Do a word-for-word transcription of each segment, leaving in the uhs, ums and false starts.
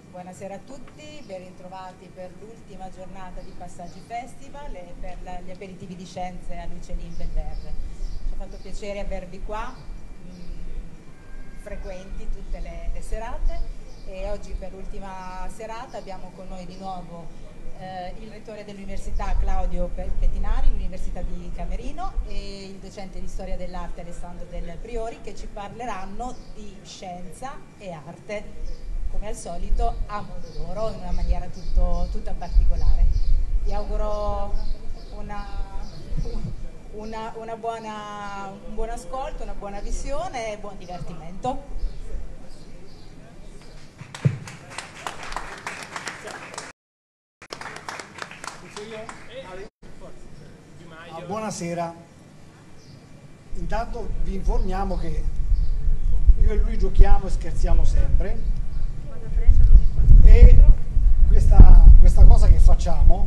Buonasera a tutti, ben ritrovati per l'ultima giornata di Passaggi Festival e per la, gli aperitivi di scienze a Luce Limbe Verde. Ci ha fatto piacere avervi qua, mh, frequenti tutte le, le serate, e oggi per l'ultima serata abbiamo con noi di nuovo eh, il rettore dell'Università Claudio Pettinari, l'Università di Camerino, e il docente di Storia dell'Arte Alessandro Del Priori, che ci parleranno di scienza e arte, come al solito a modo loro, in una maniera tutto, tutta particolare. Vi auguro una, una, una buona, un buon ascolto, una buona visione e buon divertimento. Ah, buonasera. Intanto vi informiamo che io e lui giochiamo e scherziamo sempre, e questa, questa cosa che facciamo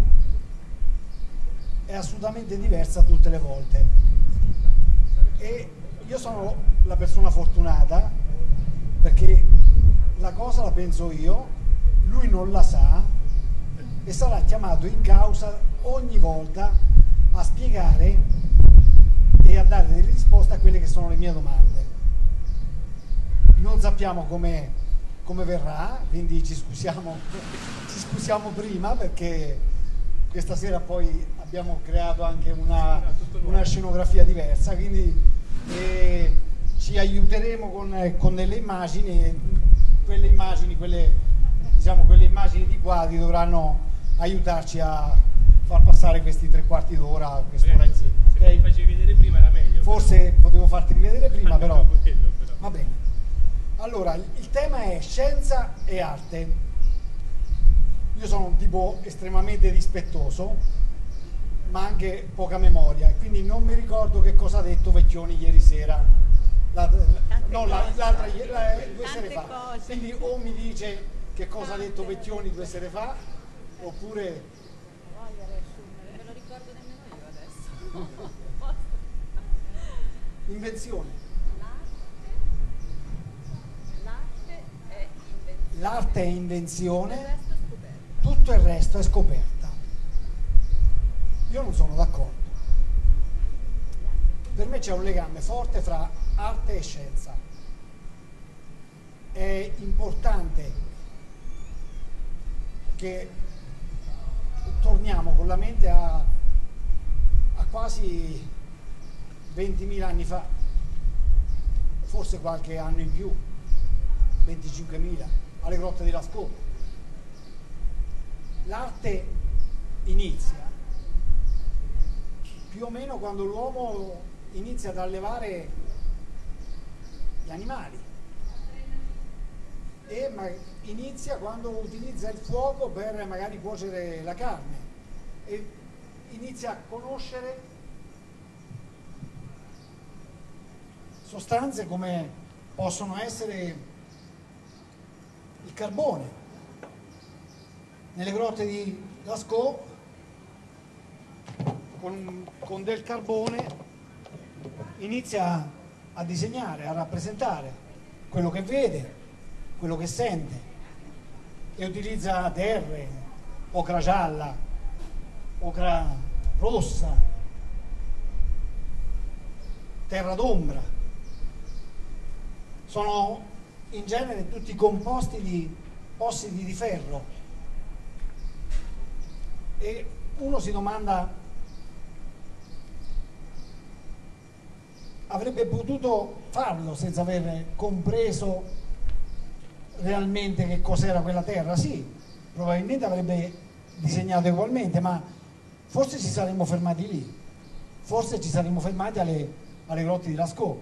è assolutamente diversa tutte le volte, e io sono la persona fortunata perché la cosa la penso io, lui non la sa e sarà chiamato in causa ogni volta a spiegare e a dare delle risposte a quelle che sono le mie domande. Non sappiamo come come verrà, quindi ci scusiamo, ci scusiamo prima, perché questa sera poi abbiamo creato anche una, una scenografia diversa, quindi eh, ci aiuteremo con, con delle immagini, quelle immagini, quelle, diciamo, quelle immagini di quadri dovranno aiutarci a far passare questi tre quarti d'ora, quest'ora insieme. Se okay? Mi facevi vedere prima era meglio. Forse però potevo farti rivedere prima, però, quello, però va bene. Allora, il tema è scienza e arte. Io sono un tipo estremamente rispettoso, ma anche poca memoria, e quindi non mi ricordo che cosa ha detto Vecchioni ieri sera, la, la, no, l'altra la, due sere fa. Cose. Quindi o mi dice che cosa ha detto Vecchioni due sere fa, oppure... Non me lo ricordo nemmeno io adesso. Invenzione. L'arte è invenzione, è tutto il resto è scoperta. Io non sono d'accordo. Per me c'è un legame forte fra arte e scienza. È importante che torniamo con la mente a, a quasi ventimila anni fa, forse qualche anno in più, venticinquemila, alle grotte di Lascaux. L'arte inizia più o meno quando l'uomo inizia ad allevare gli animali, e ma inizia quando utilizza il fuoco per magari cuocere la carne, e inizia a conoscere sostanze come possono essere il carbone. Nelle grotte di Lascaux con, con del carbone inizia a disegnare, a rappresentare quello che vede, quello che sente, e utilizza terre, ocra gialla, ocra rossa, terra d'ombra. Sono in genere tutti composti di ossidi di ferro, e uno si domanda: avrebbe potuto farlo senza aver compreso realmente che cos'era quella terra? Sì, probabilmente avrebbe disegnato ugualmente, ma forse ci saremmo fermati lì, forse ci saremmo fermati alle, alle grotte di Lascaux.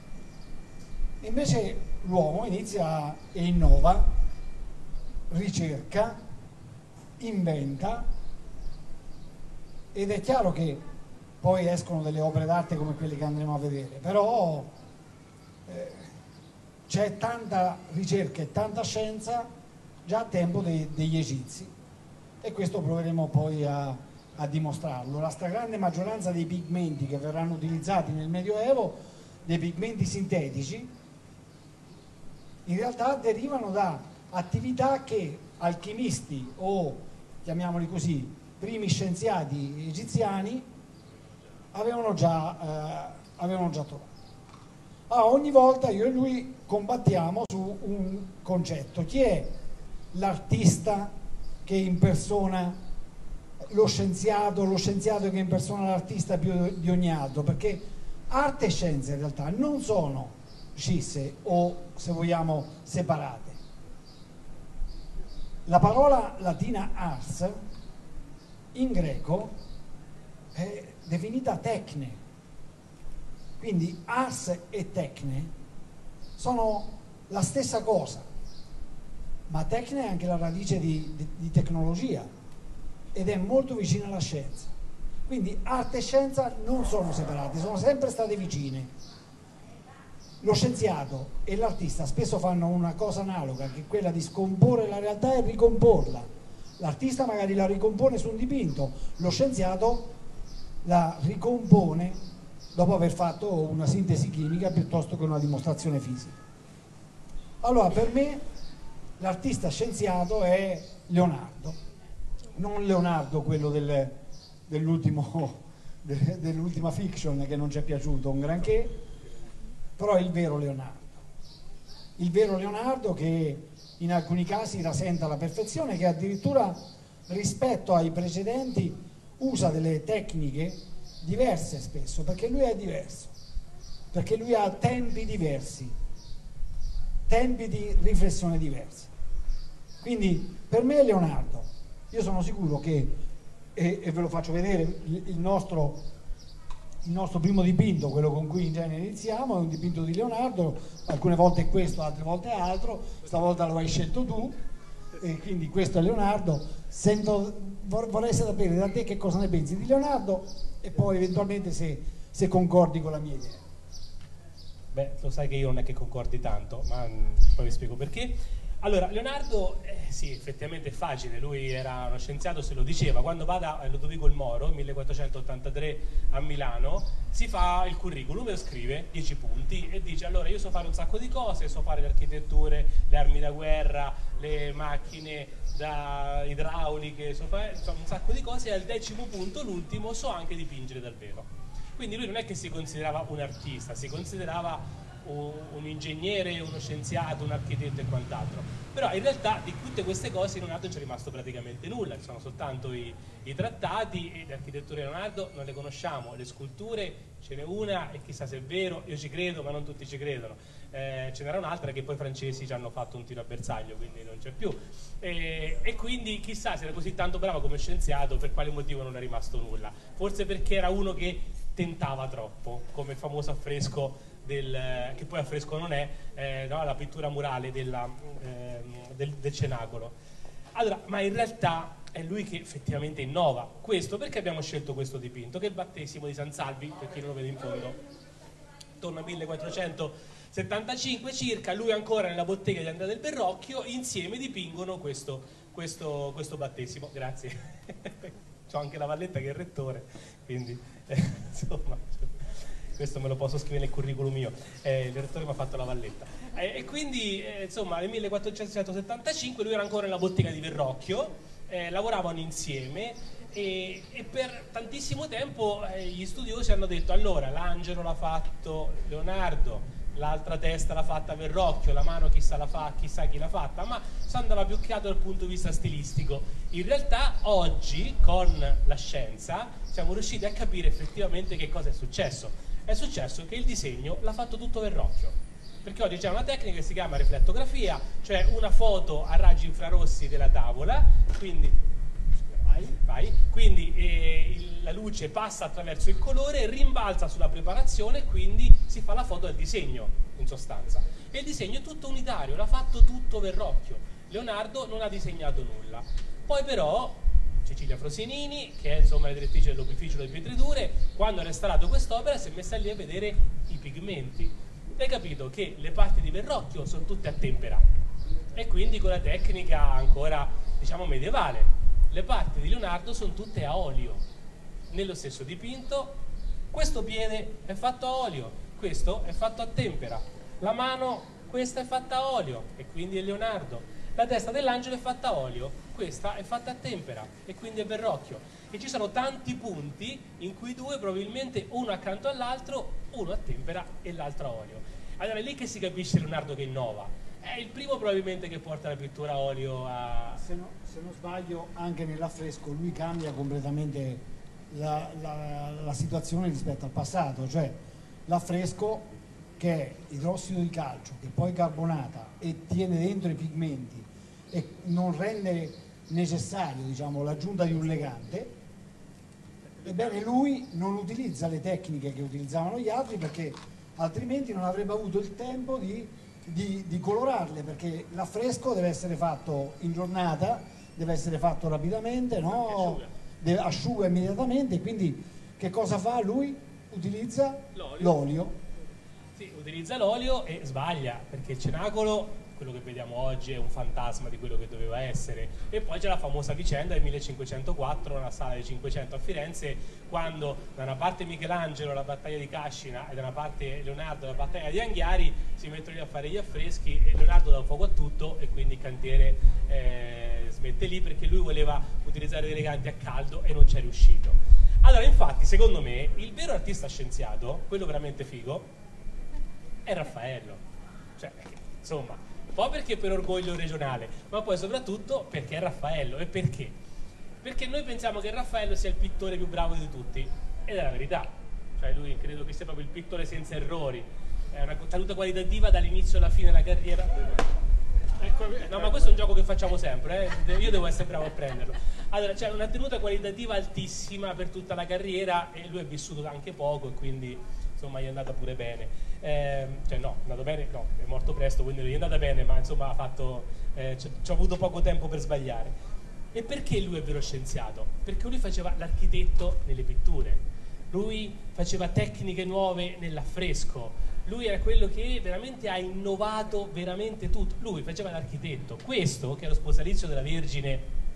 Invece l'uomo inizia e innova, ricerca, inventa, ed è chiaro che poi escono delle opere d'arte come quelle che andremo a vedere, però eh, c'è tanta ricerca e tanta scienza già a tempo de, degli egizi, e questo proveremo poi a, a dimostrarlo. La stragrande maggioranza dei pigmenti che verranno utilizzati nel Medioevo, dei pigmenti sintetici, in realtà derivano da attività che alchimisti o, chiamiamoli così, primi scienziati egiziani avevano già, eh, avevano già trovato. Ah, ogni volta io e lui combattiamo su un concetto: chi è l'artista che impersona lo scienziato, lo scienziato che impersona l'artista più di ogni altro? Perché arte e scienza in realtà non sono scisse o, se vogliamo, separate. La parola latina ars in greco è definita tecne, quindi ars e tecne sono la stessa cosa, ma tecne è anche la radice di, di, di tecnologia ed è molto vicina alla scienza. Quindi arte e scienza non sono separate, sono sempre state vicine. Lo scienziato e l'artista spesso fanno una cosa analoga, che è quella di scomporre la realtà e ricomporla. L'artista magari la ricompone su un dipinto, lo scienziato la ricompone dopo aver fatto una sintesi chimica piuttosto che una dimostrazione fisica. Allora, per me l'artista scienziato è Leonardo, non Leonardo quello del, dell'ultimo, de, dell'ultima fiction, che non ci è piaciuto un granché, però è il vero Leonardo. Il vero Leonardo che in alcuni casi rasenta la perfezione, che addirittura rispetto ai precedenti usa delle tecniche diverse spesso, perché lui è diverso, perché lui ha tempi diversi, tempi di riflessione diversi. Quindi per me è Leonardo. Io sono sicuro che, e, e ve lo faccio vedere, il, il, nostro, il nostro primo dipinto, quello con cui in genere iniziamo, è un dipinto di Leonardo, alcune volte è questo, altre volte è altro, stavolta lo hai scelto tu, e quindi questo è Leonardo. Sento, vorrei sapere da te che cosa ne pensi di Leonardo e poi eventualmente se, se concordi con la mia idea. Beh, lo sai che io non è che concordi tanto, ma mh, poi vi spiego perché. Allora, Leonardo, eh, sì, effettivamente è facile, lui era uno scienziato, se lo diceva. Quando va a Lodovico il Moro, millequattrocentottantatré a Milano, si fa il curriculum e scrive dieci punti e dice: allora io so fare un sacco di cose, so fare le architetture, le armi da guerra, le macchine da idrauliche, so fare insomma, un sacco di cose, e al decimo punto, l'ultimo, so anche dipingere dal vero. Quindi lui non è che si considerava un artista, si considerava un ingegnere, uno scienziato, un architetto e quant'altro, però in realtà di tutte queste cose Leonardo non c'è rimasto praticamente nulla, ci sono soltanto i, i trattati, e le architetture di Leonardo non le conosciamo, le sculture ce n'è una e chissà se è vero, io ci credo ma non tutti ci credono, eh, ce n'era un'altra che poi i francesi ci hanno fatto un tiro a bersaglio, quindi non c'è più, e, e quindi chissà se era così tanto bravo come scienziato, per quale motivo non è rimasto nulla, forse perché era uno che tentava troppo, come il famoso affresco Del, che poi affresco non è, eh, no, la pittura murale della, eh, del, del cenacolo. Allora, ma in realtà è lui che effettivamente innova questo. Perché abbiamo scelto questo dipinto? Che è il battesimo di San Salvi, per chi non lo vede in fondo, intorno al millequattrocentosettantacinque circa. Lui ancora nella bottega di Andrea del Verrocchio, insieme dipingono questo, questo, questo battesimo. Grazie. C'ho anche la Valletta che è il rettore, quindi eh, insomma, questo me lo posso scrivere nel curriculum mio, eh, il direttore mi ha fatto la Valletta, eh, e quindi eh, insomma nel millequattrocentosettantacinque lui era ancora nella bottega di Verrocchio, eh, lavoravano insieme e, e per tantissimo tempo eh, gli studiosi hanno detto: allora l'angelo l'ha fatto Leonardo, l'altra testa l'ha fatta Verrocchio, la mano chissà, la fa, chissà chi l'ha fatta, ma si andava più chiaro dal punto di vista stilistico. In realtà oggi con la scienza siamo riusciti a capire effettivamente che cosa è successo. È successo che il disegno l'ha fatto tutto Verrocchio, perché oggi c'è una tecnica che si chiama riflettografia, cioè una foto a raggi infrarossi della tavola, quindi, vai, vai, quindi eh, il, la luce passa attraverso il colore, rimbalza sulla preparazione, quindi si fa la foto del disegno in sostanza, e il disegno è tutto unitario, l'ha fatto tutto Verrocchio. Leonardo non ha disegnato nulla. Poi però Cecilia Frosinini, che è insomma la direttrice dell'Opificio delle Pietriture, quando ha restaurato quest'opera si è messa lì a vedere i pigmenti e ha capito che le parti di Verrocchio sono tutte a tempera, e quindi con la tecnica ancora diciamo medievale. Le parti di Leonardo sono tutte a olio, nello stesso dipinto. Questo piede è fatto a olio, questo è fatto a tempera, la mano questa è fatta a olio e quindi è Leonardo. La testa dell'angelo è fatta a olio, questa è fatta a tempera e quindi è verrocchio. E ci sono tanti punti in cui due probabilmente uno accanto all'altro, uno a tempera e l'altro a olio. Allora è lì che si capisce Leonardo che innova. È il primo probabilmente che porta la pittura a olio a... Se, no, se non sbaglio anche nell'affresco lui cambia completamente la, la, la situazione rispetto al passato, cioè l'affresco che è idrossido di calcio, che poi carbonata e tiene dentro i pigmenti e non rende necessario, diciamo, l'aggiunta di un legante, ebbene lui non utilizza le tecniche che utilizzavano gli altri perché altrimenti non avrebbe avuto il tempo di, di, di colorarle, perché l'affresco deve essere fatto in giornata, deve essere fatto rapidamente, no? Deve, asciuga immediatamente, quindi che cosa fa lui? Utilizza l'olio. Sì, utilizza l'olio e sbaglia, perché il cenacolo, quello che vediamo oggi, è un fantasma di quello che doveva essere. E poi c'è la famosa vicenda del millecinquecentoquattro, nella sala dei Cinquecento a Firenze, quando da una parte Michelangelo la battaglia di Cascina e da una parte Leonardo la battaglia di Anghiari si mettono lì a fare gli affreschi e Leonardo dà fuoco a tutto e quindi il cantiere eh, smette lì perché lui voleva utilizzare dei leganti a caldo e non ci è riuscito. Allora, infatti, secondo me, il vero artista scienziato, quello veramente figo, è Raffaello. Cioè, insomma, un po' perché per orgoglio regionale, ma poi soprattutto perché è Raffaello. E perché? Perché noi pensiamo che Raffaello sia il pittore più bravo di tutti, ed è la verità. Cioè lui credo che sia proprio il pittore senza errori, è una tenuta qualitativa dall'inizio alla fine della carriera. No, ma questo è un gioco che facciamo sempre, eh? Io devo essere bravo a prenderlo. Allora, c'è una tenuta qualitativa altissima per tutta la carriera e lui è vissuto anche poco e quindi insomma gli è andata pure bene. Eh, cioè no, è andato bene, no, è morto presto, quindi gli è andata bene, ma insomma ha fatto, eh, ci ho avuto poco tempo per sbagliare. E perché lui è vero scienziato? Perché lui faceva l'architetto nelle pitture, lui faceva tecniche nuove nell'affresco, lui era quello che veramente ha innovato veramente tutto. Lui faceva l'architetto. Questo, che è lo sposalizio della Vergine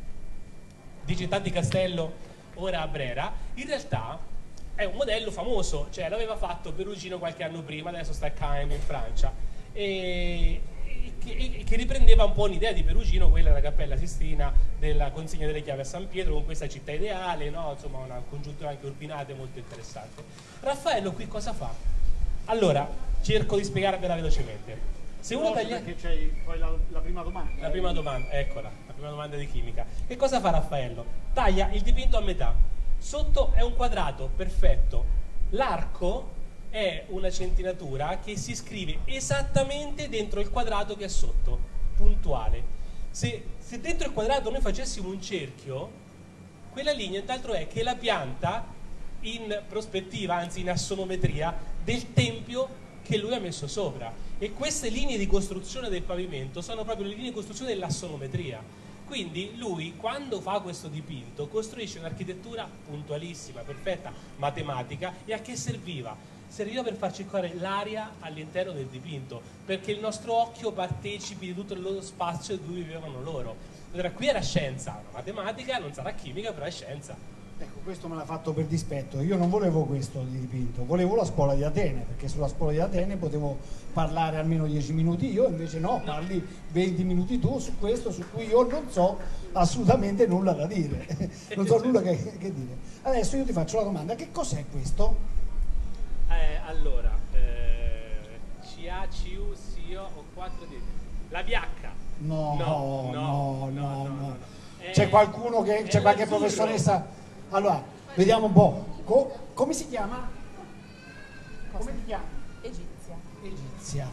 di Città di Castello, ora a Brera, in realtà è un modello famoso, cioè l'aveva fatto Perugino qualche anno prima, adesso sta a Caen in Francia, e, e, che, e che riprendeva un po' un'idea di Perugino, quella della Cappella Sistina, della consegna delle chiavi a San Pietro, con questa città ideale, no? Insomma una congiuntura anche urbinata molto interessante. Raffaello qui cosa fa? Allora, cerco di spiegarvela velocemente. Se uno taglia... Perché c'è poi la, la prima domanda. La prima domanda, eccola, la prima domanda di chimica. Che cosa fa Raffaello? Taglia il dipinto a metà. Sotto è un quadrato, perfetto. L'arco è una centinatura che si scrive esattamente dentro il quadrato che è sotto, puntuale. Se, se dentro il quadrato noi facessimo un cerchio, quella linea intanto è che la pianta in prospettiva, anzi in assonometria, del tempio che lui ha messo sopra, e queste linee di costruzione del pavimento sono proprio le linee di costruzione dell'assonometria. Quindi lui, quando fa questo dipinto, costruisce un'architettura puntualissima, perfetta, matematica. E a che serviva? Serviva per far circolare l'aria all'interno del dipinto, perché il nostro occhio partecipi di tutto il loro spazio in cui vivevano loro. Allora qui era scienza, matematica, non sarà chimica, però è scienza. Ecco, questo me l'ha fatto per dispetto. Io non volevo questo di dipinto, volevo la scuola di Atene, perché sulla scuola di Atene potevo parlare almeno dieci minuti io, invece no, parli venti minuti tu su questo su cui io non so assolutamente nulla da dire, non so nulla che, che dire. Adesso io ti faccio la domanda, che cos'è questo? Eh, allora, eh, C A, C U, S I O o quattro D. La B H. No, no, no, no, no. no. C'è qualcuno che, c'è qualche professoressa? Allora, vediamo un po'. Co come si chiama? Come ti chiami? Egizia. Egizia.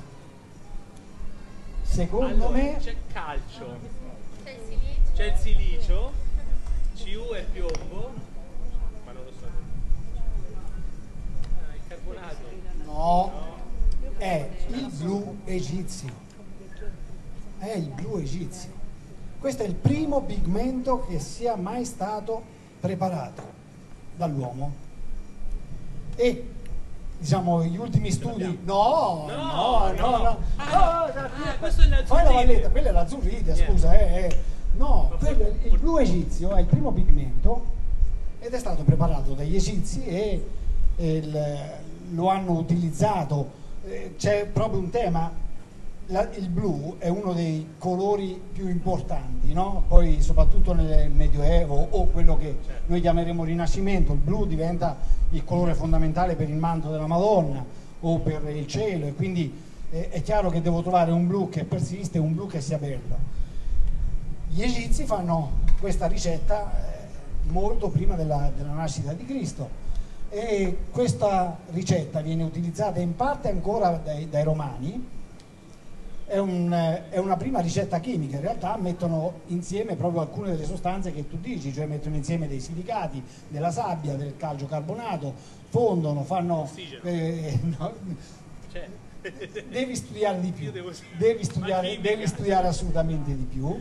Secondo allora, me... c'è calcio, C'è il silicio. c'è il silicio, C U è piombo, ma non lo so. Ah, il carbonato. No, è il blu egizio. È il blu egizio. Questo è il primo pigmento che sia mai stato preparato dall'uomo. E diciamo gli ultimi studi. No, no, no, no. no. Ah, no. Ah, questo è l'azzurrite. Fai la valletta, quella è l'azzurrite, scusa, eh, eh. No, quello, il blu egizio è il primo pigmento ed è stato preparato dagli egizi e, e il, lo hanno utilizzato. Eh, c'è proprio un tema. la, il blu è uno dei colori più importanti, no? Poi soprattutto nel Medioevo o quello che noi chiameremo Rinascimento, il blu diventa il colore fondamentale per il manto della Madonna o per il cielo, e quindi eh, è chiaro che devo trovare un blu che persiste, un blu che sia bello. Gli egizi fanno questa ricetta eh, molto prima della, della nascita di Cristo, e questa ricetta viene utilizzata in parte ancora dai, dai romani. È, un, è una prima ricetta chimica, in realtà mettono insieme proprio alcune delle sostanze che tu dici, cioè mettono insieme dei silicati, della sabbia, del calcio carbonato, fondono, fanno... Eh, no, cioè. Devi studiare di più, Devo... devi, studiare, devi studiare assolutamente di più.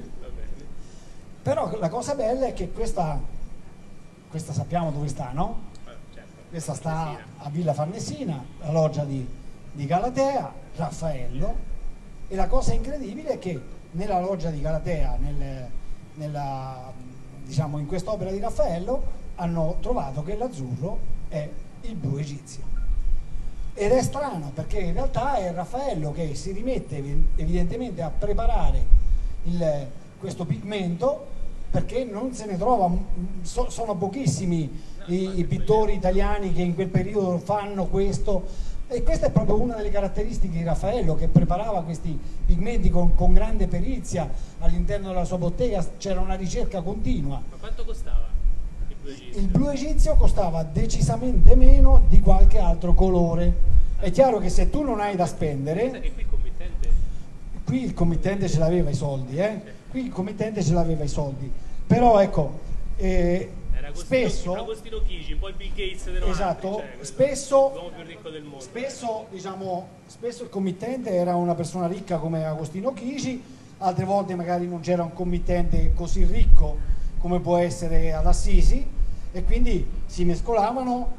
Però la cosa bella è che questa, questa sappiamo dove sta, no? Questa sta a Villa Farnesina, la loggia di, di Galatea, Raffaello. E la cosa incredibile è che nella loggia di Galatea, nel, nella, diciamo in quest'opera di Raffaello, hanno trovato che l'azzurro è il blu egizio. Ed è strano perché in realtà è Raffaello che si rimette evidentemente a preparare il, questo pigmento, perché non se ne trova, so, sono pochissimi i, i pittori italiani che in quel periodo fanno questo, e questa è proprio una delle caratteristiche di Raffaello, che preparava questi pigmenti con, con grande perizia all'interno della sua bottega, c'era una ricerca continua. Ma quanto costava il blu egizio? Il blu egizio costava decisamente meno di qualche altro colore. È chiaro che se tu non hai da spendere, che qui il committente qui il committente ce l'aveva i soldi, eh? Qui il committente ce l'aveva i soldi, però ecco, eh, era Agostino, spesso Agostino Chigi, un po' il Bill Gates dei novanta, esatto, cioè, spesso, l'uomo più ricco del mondo. spesso, diciamo, spesso il committente era una persona ricca come Agostino Chigi, altre volte magari non c'era un committente così ricco come può essere ad Assisi, e quindi si mescolavano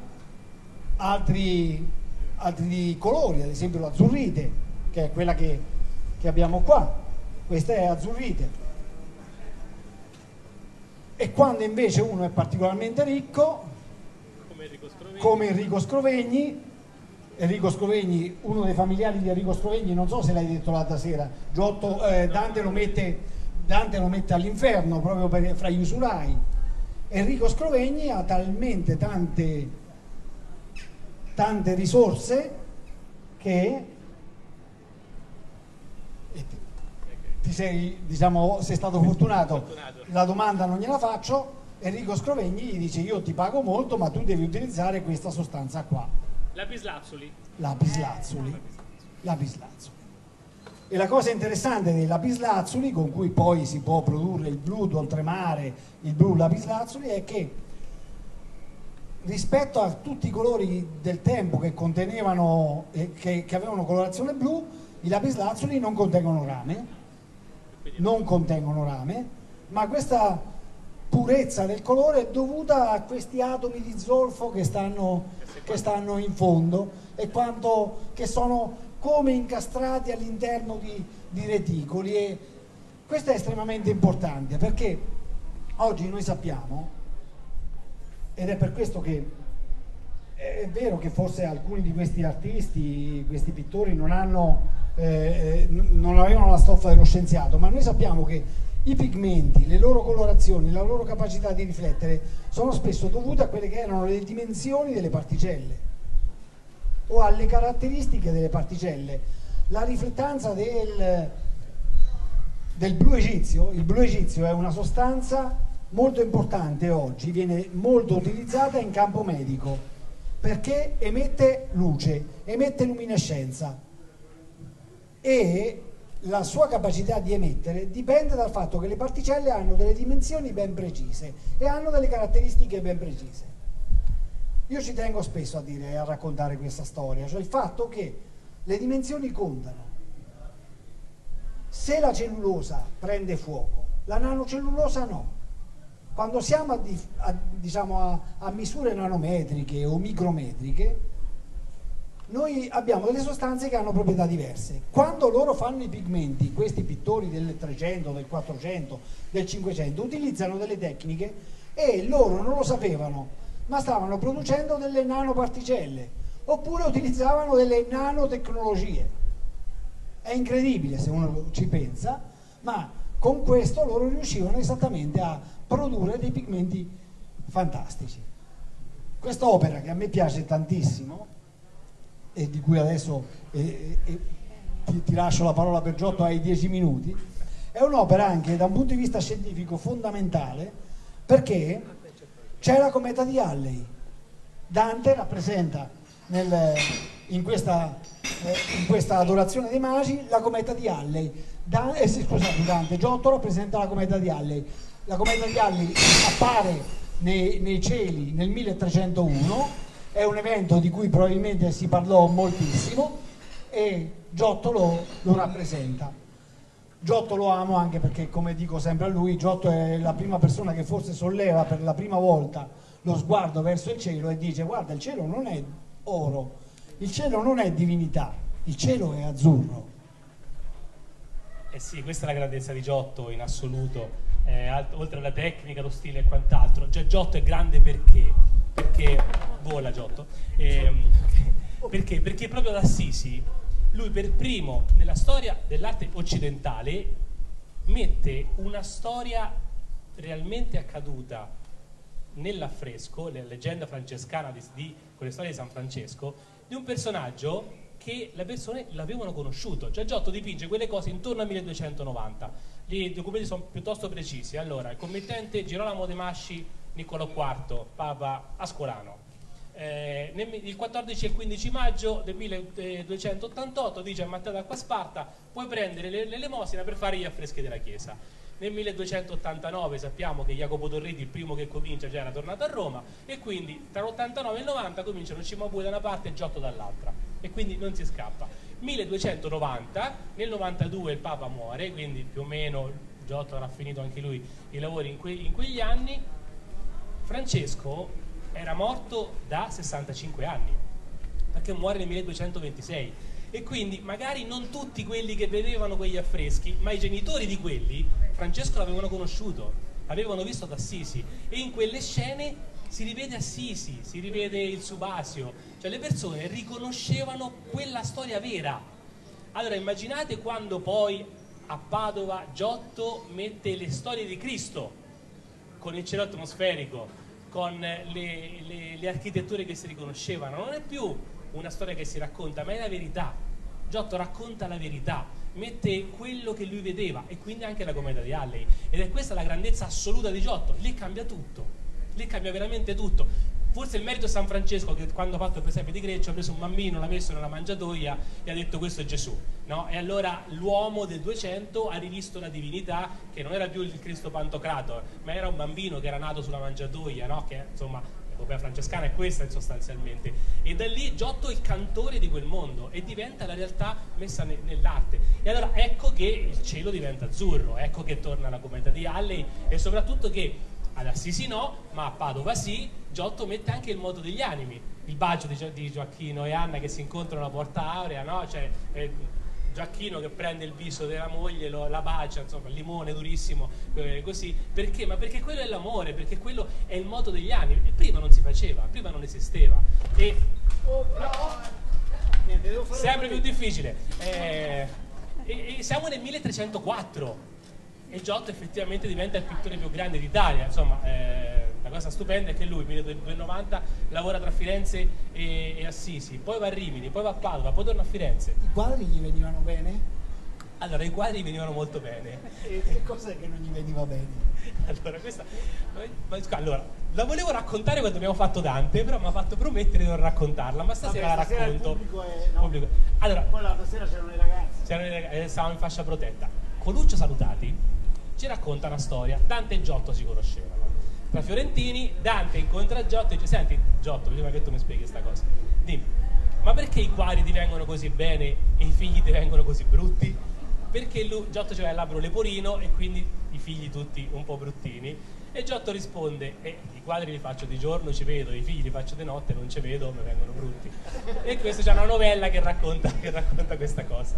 altri, altri colori, ad esempio l'azzurrite, che è quella che, che abbiamo qua. Questa è azzurrite. E quando invece uno è particolarmente ricco, come Enrico Scrovegni, come Enrico Scrovegni, Enrico Scrovegni, uno dei familiari di Enrico Scrovegni, non so se l'hai detto l'altra sera, Giotto, eh, Dante lo mette, Dante lo mette all'inferno proprio per, fra gli usurai. Enrico Scrovegni ha talmente tante, tante risorse che ti sei, diciamo, sei stato fortunato. fortunato. La domanda non gliela faccio. Enrico Scrovegni gli dice: io ti pago molto, ma tu devi utilizzare questa sostanza qua, lapislazzuli. lapislazzuli. Lapislazzuli. E la cosa interessante dei lapislazzuli, con cui poi si può produrre il blu d'oltremare, il blu lapislazzuli, è che rispetto a tutti i colori del tempo che contenevano, eh, che, che avevano colorazione blu, i lapislazzuli non contengono rame, non contengono rame, ma questa purezza del colore è dovuta a questi atomi di zolfo che stanno, che stanno in fondo, e quanto che sono come incastrati all'interno di, di reticoli. E questo è estremamente importante, perché oggi noi sappiamo, ed è per questo che è vero che forse alcuni di questi artisti, questi pittori non hanno eh, non avevano la stoffa dello scienziato, ma noi sappiamo che i pigmenti, le loro colorazioni, la loro capacità di riflettere sono spesso dovute a quelle che erano le dimensioni delle particelle o alle caratteristiche delle particelle. La riflettanza del, del blu egizio, il blu egizio è una sostanza molto importante oggi, viene molto utilizzata in campo medico perché emette luce, emette luminescenza, e la sua capacità di emettere dipende dal fatto che le particelle hanno delle dimensioni ben precise e hanno delle caratteristiche ben precise. Io ci tengo spesso a dire e a raccontare questa storia, cioè il fatto che le dimensioni contano. Se la cellulosa prende fuoco, la nanocellulosa no. Quando siamo a, a, diciamo a, a misure nanometriche o micrometriche, noi abbiamo delle sostanze che hanno proprietà diverse. Quando loro fanno i pigmenti, questi pittori del trecento, del quattrocento, del cinquecento, utilizzano delle tecniche e loro non lo sapevano, ma stavano producendo delle nanoparticelle, oppure utilizzavano delle nanotecnologie. È incredibile se uno ci pensa, ma con questo loro riuscivano esattamente a produrre dei pigmenti fantastici. Quest'opera, che a me piace tantissimo e di cui adesso eh, eh, ti, ti lascio la parola per Giotto, ai dieci minuti, è un'opera anche da un punto di vista scientifico fondamentale, perché c'è la cometa di Halley. Dante rappresenta nel, in, questa, eh, in questa adorazione dei magi la cometa di Halley. Da, eh, scusate, Dante, Giotto rappresenta la cometa di Halley. La cometa di Halley appare nei, nei cieli nel milletrecentouno, è un evento di cui probabilmente si parlò moltissimo e Giotto lo, lo rappresenta. Giotto lo amo anche perché, come dico sempre a lui, Giotto è la prima persona che forse solleva per la prima volta lo sguardo verso il cielo e dice: guarda, il cielo non è oro, il cielo non è divinità, il cielo è azzurro. Eh sì, questa è la grandezza di Giotto in assoluto, eh, alt- oltre alla tecnica, lo stile e quant'altro. Cioè, Giotto è grande perché? Perché vola Giotto. Ehm, perché? Perché proprio ad Assisi lui per primo nella storia dell'arte occidentale mette una storia realmente accaduta nell'affresco, la leggenda francescana di, di con le storie di San Francesco, di un personaggio che le persone l'avevano conosciuto. Cioè Giotto dipinge quelle cose intorno al milleduecentonovanta. I documenti sono piuttosto precisi. Allora, il committente Girolamo De Masci, Niccolò quarto, Papa Ascolano. Eh, nel, il quattordici e il quindici maggio del milleduecentottantotto dice a Matteo d'Acqua Sparta: puoi prendere l'elemosina per fare gli affreschi della chiesa. Nel milleduecentottantanove sappiamo che Jacopo Torriti, il primo che comincia, già era tornato a Roma, e quindi tra l'ottantanove e il novanta cominciano Cimabue da una parte e Giotto dall'altra, e quindi non si scappa. milleduecentonovanta, nel novantadue il Papa muore, quindi più o meno Giotto avrà finito anche lui i lavori in, que in quegli anni. Francesco era morto da sessantacinque anni, perché muore nel milleduecentoventisei, e quindi magari non tutti quelli che vedevano quegli affreschi, ma i genitori di quelli Francesco l'avevano conosciuto, l'avevano visto ad Assisi, e in quelle scene si rivede Assisi, si rivede il Subasio, cioè le persone riconoscevano quella storia vera. Allora immaginate quando poi a Padova Giotto mette le storie di Cristo con il cielo atmosferico, con le, le, le architetture che si riconoscevano. Non è più una storia che si racconta, ma è la verità. Giotto racconta la verità, mette quello che lui vedeva, e quindi anche la cometa di Halley, ed è questa la grandezza assoluta di Giotto. Lì cambia tutto, lì cambia veramente tutto. Forse il merito è San Francesco, che quando ha fatto il presepe di Greccio ha preso un bambino, l'ha messo nella mangiatoia e ha detto: questo è Gesù, no? E allora l'uomo del duecento ha rivisto la divinità, che non era più il Cristo Pantocrator, ma era un bambino che era nato sulla mangiatoia, no? Che insomma l'epopea francescana è questa sostanzialmente, e da lì Giotto è il cantore di quel mondo e diventa la realtà messa ne nell'arte. E allora ecco che il cielo diventa azzurro, ecco che torna la cometa di Halley, e soprattutto che ad Assisi no, ma a Padova sì. Giotto mette anche il moto degli animi, il bacio di, Gio di Gioacchino e Anna che si incontrano alla Porta Aurea, no? Cioè eh, Gioacchino che prende il viso della moglie, lo, la bacia, insomma, il limone durissimo, eh, così. Perché? Ma perché quello è l'amore, perché quello è il moto degli animi, e prima non si faceva, prima non esisteva. E oh, no. Niente, devo fare sempre più difficile. Eh, e, e siamo nel milletrecentoquattro e Giotto effettivamente diventa il pittore più grande d'Italia. Insomma, eh, la cosa stupenda è che lui, nel milleduecentonovanta, lavora tra Firenze e, e Assisi, poi va a Rimini, poi va a Padova, poi torna a Firenze. I quadri gli venivano bene? Allora, i quadri gli venivano molto bene. E che cos'è che non gli veniva bene? Allora, questa, allora, la volevo raccontare quando abbiamo fatto Dante, però mi ha fatto promettere di non raccontarla, ma stasera Vabbè, la stasera racconto. Il pubblico è, no. Pubblico. Allora, poi l'altra sera c'erano i ragazzi. c'erano i ragazzi, eh, stavamo in fascia protetta. Coluccio Salutati ci racconta una storia. Dante e Giotto si conoscevano. Tra fiorentini, Dante incontra Giotto e dice: senti Giotto, prima che tu mi spieghi questa cosa, dimmi, ma perché i quadri ti vengono così bene e i figli ti vengono così brutti? Perché lui, Giotto aveva il labbro leporino e quindi i figli tutti un po' bruttini. E Giotto risponde: eh, i quadri li faccio di giorno, ci vedo, i figli li faccio di notte, non ci vedo, mi vengono brutti. E questo c'è una novella che racconta, che racconta questa cosa.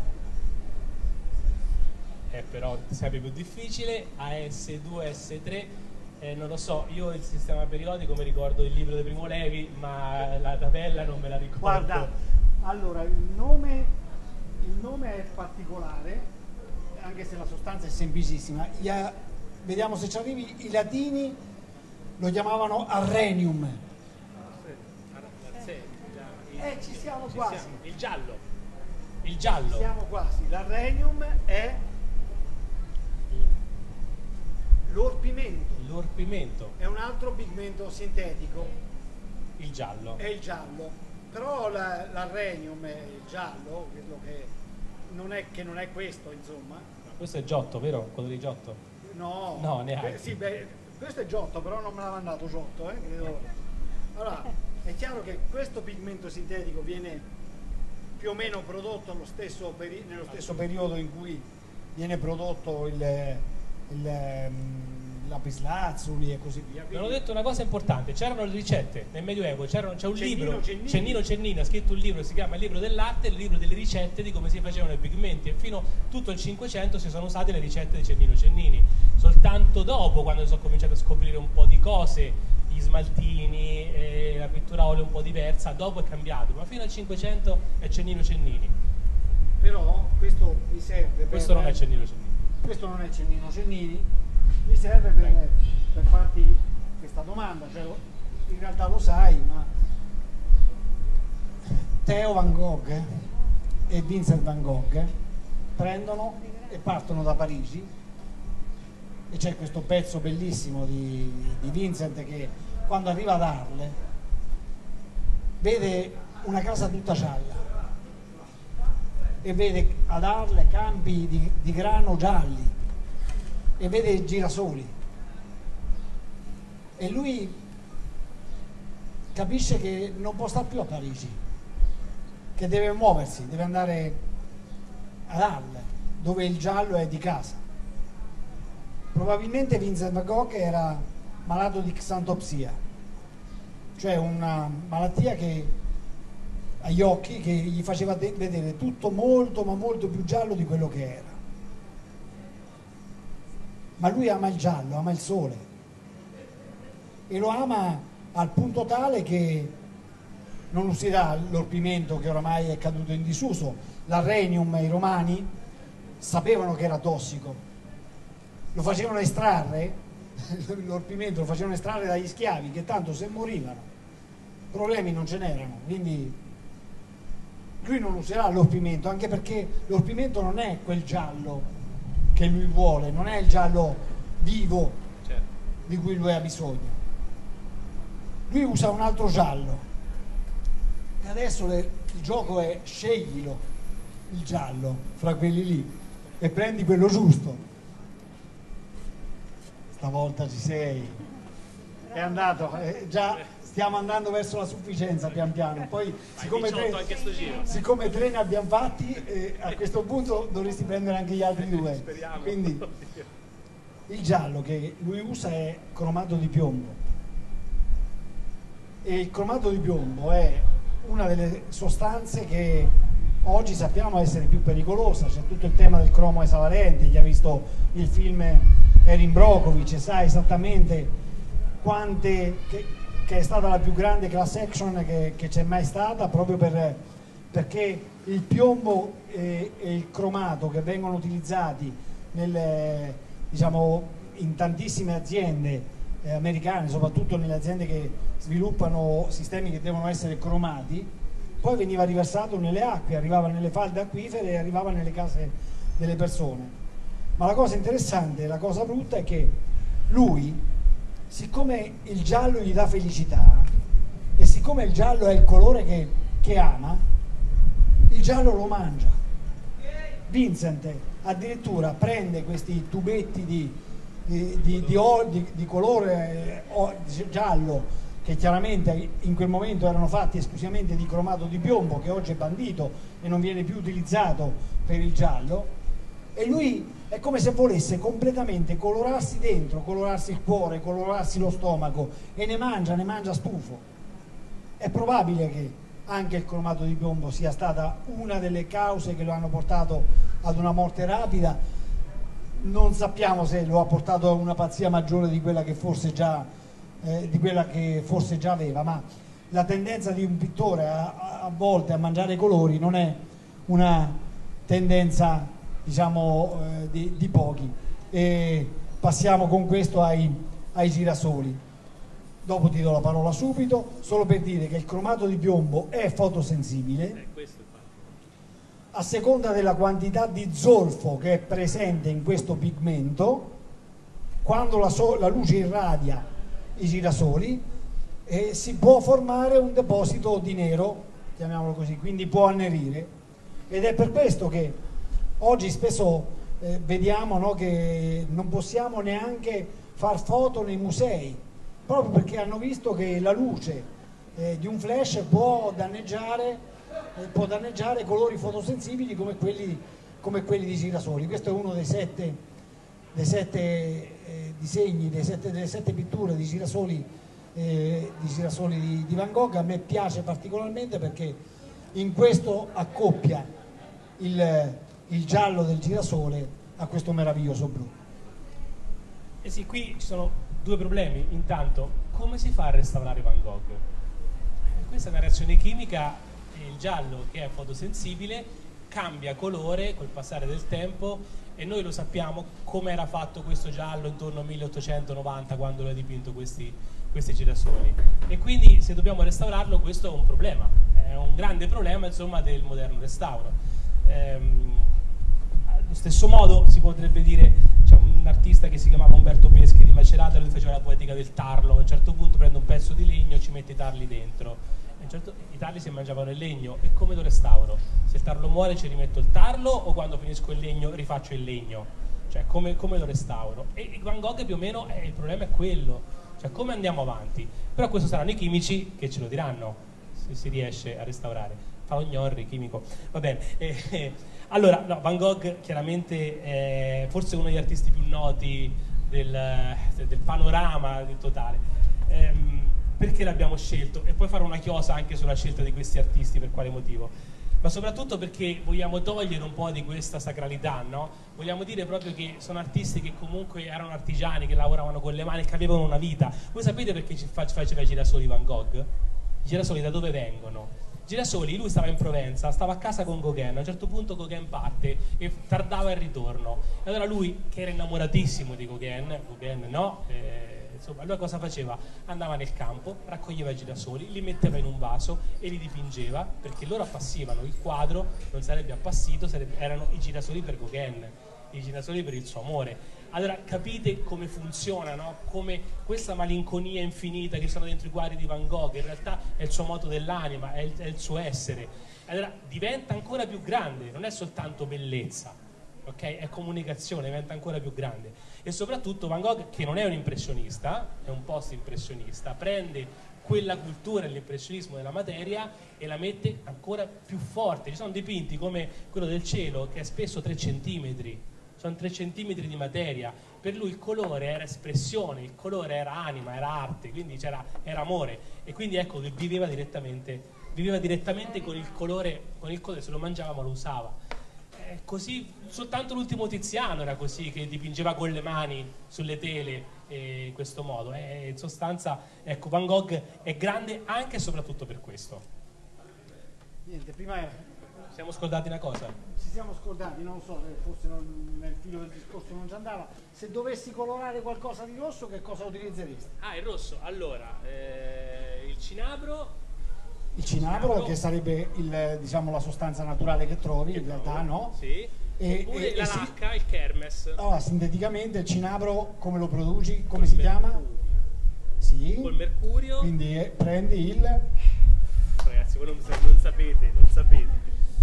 È però sempre più difficile. A S due, S tre, eh, non lo so, io il sistema periodico mi ricordo il libro di Primo Levi, ma la tabella non me la ricordo. Guarda, allora il nome il nome è particolare, anche se la sostanza è semplicissima. Ia, vediamo se ci arrivi, i latini lo chiamavano arrhenium. Eh, ci siamo quasi. Il giallo. Il giallo. Siamo quasi. L'arrhenium è l'orpimento. L'orpimento. È un altro pigmento sintetico. Il giallo. È il giallo. Però la, l'arrhenium è il giallo, quello che non è, che non è questo, insomma. Questo è Giotto, vero? Quello di Giotto? No. No, neanche. Beh, sì, beh, questo è Giotto, però non me l'ha mandato Giotto, eh, credo. Allora, è chiaro che questo pigmento sintetico viene più o meno prodotto allo stesso peri- nello stesso periodo in cui viene prodotto il, il um, lapislazzuli e così via. Non ho detto una cosa importante, c'erano le ricette nel Medioevo, c'erano, c'è un Cennino, libro, Cennini. Cennino Cennini ha scritto un libro, si chiama Il libro dell'arte, il libro delle ricette di come si facevano i pigmenti, e fino tutto il Cinquecento si sono usate le ricette di Cennino Cennini. Soltanto dopo, quando si sono cominciato a scoprire un po' di cose, gli smaltini, eh, la pittura a olio un po' diversa, dopo è cambiato, ma fino al Cinquecento è Cennino Cennini. Però questo mi serve per... Questo non è Cennino Cennini. Questo non è Cennino Cennini, mi serve per, per farti questa domanda, cioè, in realtà lo sai, ma Theo Van Gogh e Vincent Van Gogh prendono e partono da Parigi, e c'è questo pezzo bellissimo di, di Vincent che quando arriva ad Arles vede una casa tutta gialla e vede ad Arles campi di, di grano gialli e vede girasoli, e lui capisce che non può stare più a Parigi, che deve muoversi, deve andare ad Arles, dove il giallo è di casa. Probabilmente Vincent Van Gogh era malato di xantopsia, cioè una malattia che agli occhi che gli faceva vedere tutto molto ma molto più giallo di quello che era. Ma lui ama il giallo, ama il sole, e lo ama al punto tale che non userà l'orpimento che oramai è caduto in disuso. L'arrhenium, i romani sapevano che era tossico, lo facevano estrarre, l'orpimento lo facevano estrarre dagli schiavi, che tanto se morivano problemi non ce n'erano, quindi lui non userà l'orpimento, anche perché l'orpimento non è quel giallo che lui vuole, non è il giallo vivo, certo, di cui lui ha bisogno. Lui usa un altro giallo, e adesso le, il gioco è sceglilo il giallo fra quelli lì e prendi quello giusto. Stavolta ci sei, è andato, eh, già stiamo andando verso la sufficienza pian piano, poi siccome tre, siccome tre ne abbiamo fatti, eh, a questo punto dovresti prendere anche gli altri due. Quindi il giallo che lui usa è cromato di piombo, e il cromato di piombo è una delle sostanze che oggi sappiamo essere più pericolosa. C'è tutto il tema del cromo esavalente, chi ha visto il film Erin Brockovich sa esattamente quante, che, che è stata la più grande class action che, che c'è mai stata, proprio per, perché il piombo e, e il cromato che vengono utilizzati nel, diciamo, in tantissime aziende eh, americane, soprattutto nelle aziende che sviluppano sistemi che devono essere cromati, poi veniva riversato nelle acque, arrivava nelle falde acquifere e arrivava nelle case delle persone. Ma la cosa interessante, la cosa brutta è che lui, siccome il giallo gli dà felicità e siccome il giallo è il colore che, che ama, il giallo lo mangia. Vincent addirittura prende questi tubetti di, di, di, di, di, di colore giallo, che chiaramente in quel momento erano fatti esclusivamente di cromato di piombo, che oggi è bandito e non viene più utilizzato per il giallo, e lui è come se volesse completamente colorarsi dentro, colorarsi il cuore, colorarsi lo stomaco, e ne mangia, ne mangia stufo. È probabile che anche il cromato di piombo sia stata una delle cause che lo hanno portato ad una morte rapida. Non sappiamo se lo ha portato a una pazzia maggiore di quella che forse già Eh, di quella che forse già aveva, ma la tendenza di un pittore a, a volte a mangiare i colori non è una, tendenza, diciamo, eh, di, di pochi. E passiamo con questo ai, ai girasoli. Dopo ti do la parola subito, solo per dire che il cromato di piombo è fotosensibile. Eh, questo è il fatto. A seconda della quantità di zolfo che è presente in questo pigmento, quando la, so la luce irradia i girasoli, eh, si può formare un deposito di nero, chiamiamolo così, quindi può annerire. Ed è per questo che oggi spesso eh, vediamo, no, che non possiamo neanche far foto nei musei, proprio perché hanno visto che la luce eh, di un flash può danneggiare, eh, può danneggiare colori fotosensibili come quelli, come quelli di girasoli. Questo è uno dei sette, dei sette eh, disegni, dei sette, delle sette pitture di girasoli, eh, di, girasoli di, di Van Gogh. A me piace particolarmente perché in questo accoppia il, il giallo del girasole a questo meraviglioso blu. Eh sì, qui ci sono due problemi. Intanto, come si fa a restaurare Van Gogh? Questa è una reazione chimica, il giallo, che è fotosensibile, cambia colore col passare del tempo, e noi lo sappiamo come era fatto questo giallo intorno al milleottocentonovanta, quando lui ha dipinto questi, questi girasoli. E quindi se dobbiamo restaurarlo, questo è un problema, è un grande problema, insomma, del moderno restauro. Ehm, allo stesso modo si potrebbe dire, c'è un artista che si chiamava Umberto Peschi di Macerata, lui faceva la poetica del tarlo. A un certo punto prende un pezzo di legno, ci mette i tarli dentro, a un certo, i tarli si mangiavano il legno, e come lo restauro? Se il tarlo muore ci rimetto il tarlo, o quando finisco il legno rifaccio il legno? Cioè come, come lo restauro? E Van Gogh più o meno, eh, il problema è quello, cioè come andiamo avanti? Però questo saranno i chimici che ce lo diranno, se si riesce a restaurare. Fa Ognorri, chimico, va bene. Eh, eh, allora, no, Van Gogh chiaramente è forse uno degli artisti più noti del, del panorama del totale. Ehm, perché l'abbiamo scelto? E poi farò una chiosa anche sulla scelta di questi artisti, per quale motivo? Ma soprattutto perché vogliamo togliere un po' di questa sacralità, no? Vogliamo dire proprio che sono artisti che comunque erano artigiani, che lavoravano con le mani, che avevano una vita. Voi sapete perché ci faceva i girasoli Van Gogh? I girasoli da dove vengono? Girasoli, lui stava in Provenza, stava a casa con Gauguin, a un certo punto Gauguin parte e tardava il ritorno, e allora lui, che era innamoratissimo di Gauguin, Gauguin no, eh, insomma, allora cosa faceva? Andava nel campo, raccoglieva i girasoli, li metteva in un vaso e li dipingeva, perché loro appassivano, il quadro non sarebbe appassito, sarebbe, erano i girasoli per Gauguin, i girasoli per il suo amore. Allora capite come funziona, no? Come questa malinconia infinita che sono dentro i quadri di Van Gogh in realtà è il suo moto dell'anima, è, è il suo essere. Allora diventa ancora più grande, non è soltanto bellezza, ok? È comunicazione, diventa ancora più grande. E soprattutto Van Gogh, che non è un impressionista, è un post-impressionista, prende quella cultura, l'impressionismo della materia, e la mette ancora più forte. Ci sono dipinti come quello del cielo, che è spesso tre centimetri, sono tre centimetri di materia. Per lui il colore era espressione, il colore era anima, era arte, quindi c'era, era amore, e quindi ecco che viveva direttamente, viveva direttamente con il colore, con il colore, se lo mangiava ma lo usava. Eh, così, soltanto l'ultimo Tiziano era così, che dipingeva con le mani sulle tele, eh, in questo modo. Eh, in sostanza, ecco, Van Gogh è grande anche e soprattutto per questo. Niente, prima era... Siamo scordati una cosa? Ci siamo scordati, non so, forse non, nel filo del discorso non ci andava. Se dovessi colorare qualcosa di rosso, che cosa utilizzeresti? Ah, il rosso. Allora, eh, il cinabro. Il cinabro, cinabro, che sarebbe il, diciamo, la sostanza naturale che trovi, che in trovo, realtà, no? Sì. E, Oppure e, la e lacca, si... il kermes. Allora, sinteticamente il cinabro come lo produci? Come Col si mercurio. chiama? Sì. Col mercurio. Quindi eh, prendi il... Ragazzi, voi non, non sapete, non sapete.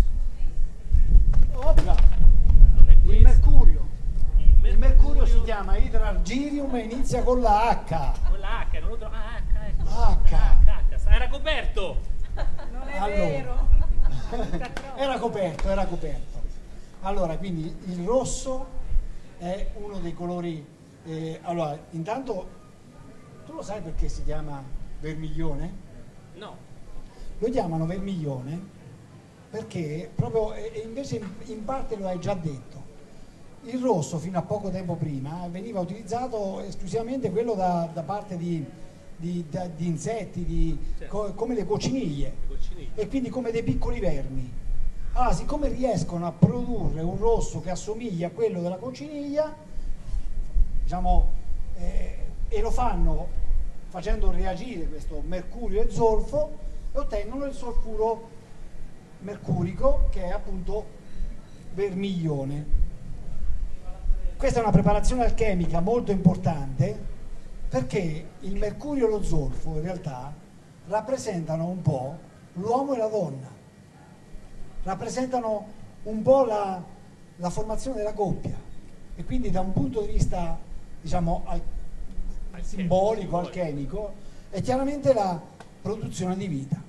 Oh, il mercurio. il mercurio il mercurio si chiama idrargirium e inizia con la H. Con la H, non lo trovo. Ah, H, ecco. H. H, H. Era coperto. Non è allora, vero. Era coperto, era coperto. Allora, quindi il rosso è uno dei colori. Eh, allora, intanto, tu lo sai perché si chiama vermiglione? No. Lo chiamano vermiglione perché proprio, e invece in, in parte lo hai già detto, il rosso fino a poco tempo prima veniva utilizzato esclusivamente quello da, da parte di, di, da, di insetti, di, certo. co, come le cocciniglie, le cocciniglie, e quindi come dei piccoli vermi. Allora, siccome riescono a produrre un rosso che assomiglia a quello della cocciniglia, diciamo, eh, e lo fanno facendo reagire questo mercurio e zolfo, e ottengono il solfuro mercurico, che è appunto vermiglione. Questa è una preparazione alchemica molto importante, perché il mercurio e lo zolfo in realtà rappresentano un po' l'uomo e la donna, rappresentano un po' la, la formazione della coppia, e quindi da un punto di vista, diciamo, al, al simbolico, alchemico, è chiaramente la produzione di vita.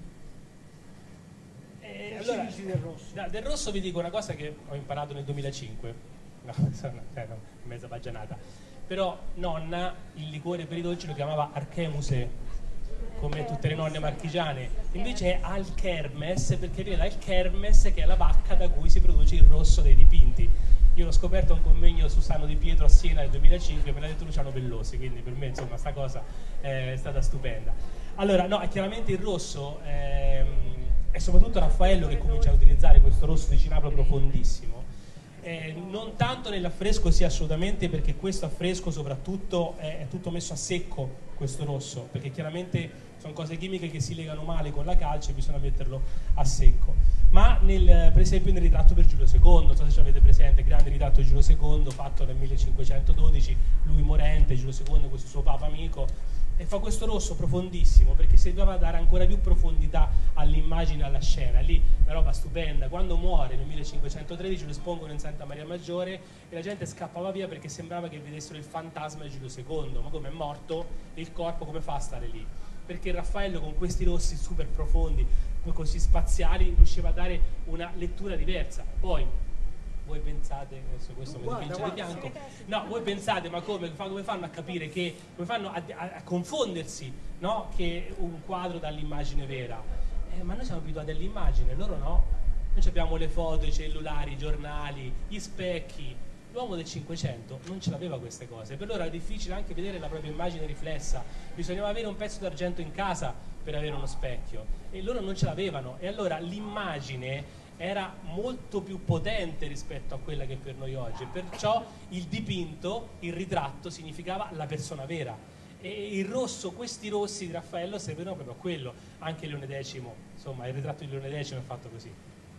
E allora, del rosso. Da, del rosso vi dico una cosa che ho imparato nel duemilacinque, no, sono eh, no, mezza baggianata, però nonna il liquore per i dolci lo chiamava Archemuse, come tutte le nonne marchigiane, invece è Alchermes, perché viene dal Kermes, che è la vacca da cui si produce il rosso dei dipinti. Io l'ho scoperto a un convegno su Sano di Pietro a Siena nel duemilacinque, me l'ha detto Luciano Bellosi, quindi per me insomma sta cosa è stata stupenda. Allora, no, è chiaramente il rosso, ehm, è soprattutto Raffaello che comincia a utilizzare questo rosso di Cinapro profondissimo. Eh, non tanto nell'affresco, sì, assolutamente, perché questo affresco soprattutto è, è tutto messo a secco, questo rosso, perché chiaramente sono cose chimiche che si legano male con la calce e bisogna metterlo a secco. Ma nel, per esempio nel ritratto per Giulio secondo, non so se avete presente, il grande ritratto di Giulio secondo fatto nel millecinquecentododici, lui morente, Giulio secondo, questo suo papa amico, e fa questo rosso profondissimo perché serviva a dare ancora più profondità all'immagine, alla scena. Lì una roba stupenda. Quando muore nel millecinquecentotredici lo espongono in Santa Maria Maggiore e la gente scappava via perché sembrava che vedessero il fantasma di Giulio secondo. Ma come è morto il corpo, come fa a stare lì? Perché Raffaello con questi rossi super profondi, così spaziali, riusciva a dare una lettura diversa. Poi voi pensate, adesso questo mi dipinge di bianco, no, voi pensate, ma come, come fanno a capire che, come fanno a, a, a confondersi, no? Che un quadro dall'immagine vera? Eh, ma noi siamo abituati all'immagine, loro no. Noi abbiamo le foto, i cellulari, i giornali, gli specchi. L'uomo del Cinquecento non ce l'aveva queste cose, per loro era difficile anche vedere la propria immagine riflessa, bisognava avere un pezzo d'argento in casa per avere uno specchio, e loro non ce l'avevano, e allora l'immagine era molto più potente rispetto a quella che è per noi oggi, perciò il dipinto, il ritratto significava la persona vera, e il rosso, questi rossi di Raffaello servivano proprio a quello. Anche Leone Decimo, insomma il ritratto di Leone Decimo è fatto così.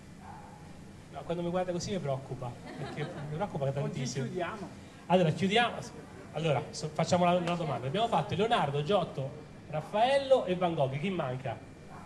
No, quando mi guarda così mi preoccupa, perché mi preoccupa tantissimo. Chiudiamo. Allora chiudiamo, allora so, facciamo la, la domanda. Abbiamo fatto Leonardo, Giotto, Raffaello e Van Gogh, chi manca?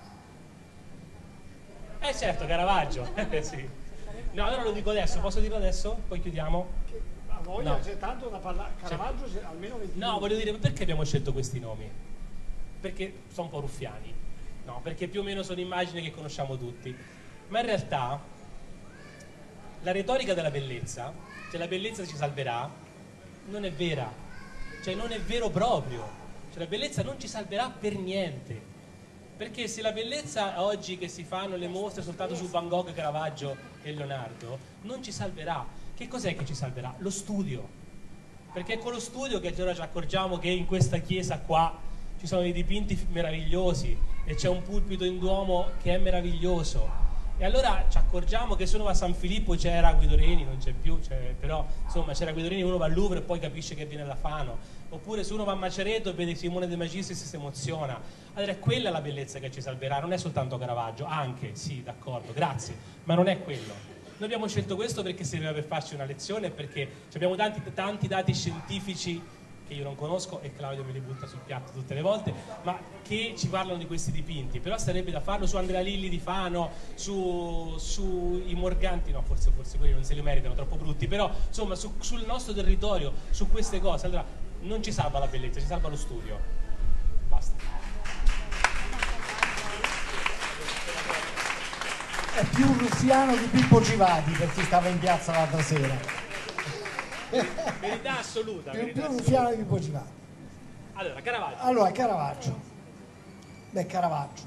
Eh certo, Caravaggio. Eh, sì. No, allora lo dico adesso, posso dirlo adesso? Poi chiudiamo? A voglia, No. c'è tanto da parlare. Caravaggio c'è almeno venti No, minuti. voglio dire, perché abbiamo scelto questi nomi? Perché sono un po' ruffiani, no? Perché più o meno sono immagini che conosciamo tutti, ma in realtà la retorica della bellezza, cioè la bellezza ci salverà, non è vera, cioè non è vero proprio, cioè la bellezza non ci salverà per niente, perché se la bellezza oggi che si fanno le mostre soltanto su Van Gogh, Caravaggio e Leonardo non ci salverà, che cos'è che ci salverà? Lo studio, perché è con lo studio che ora ci accorgiamo che in questa chiesa qua ci sono dei dipinti meravigliosi e c'è un pulpito in Duomo che è meraviglioso. E allora ci accorgiamo che se uno va a San Filippo c'era Guido Reni, non c'è più, cioè, però insomma c'era Guido Reni, uno va al Louvre e poi capisce che viene da Fano. Oppure se uno va a Macereto e vede Simone De Magistris e si emoziona. Allora è quella la bellezza che ci salverà, non è soltanto Caravaggio, anche, sì, d'accordo, grazie, ma non è quello. Noi abbiamo scelto questo perché serviva per farci una lezione, perché abbiamo tanti, tanti dati scientifici che io non conosco e Claudio me li butta sul piatto tutte le volte, ma che ci parlano di questi dipinti. Però sarebbe da farlo su Andrea Lilli di Fano, su, su i Morganti, no, forse, forse quelli non se li meritano, troppo brutti, però insomma su, sul nostro territorio, su queste cose. Allora non ci salva la bellezza, ci salva lo studio. Basta. È più ruffiano di Pippo Civati, per chi stava in piazza l'altra sera. Verità assoluta. Più, Verità più assoluta. ruffiano di Pippo Civati. Allora, Caravaggio. Allora, Caravaggio. Beh, Caravaggio.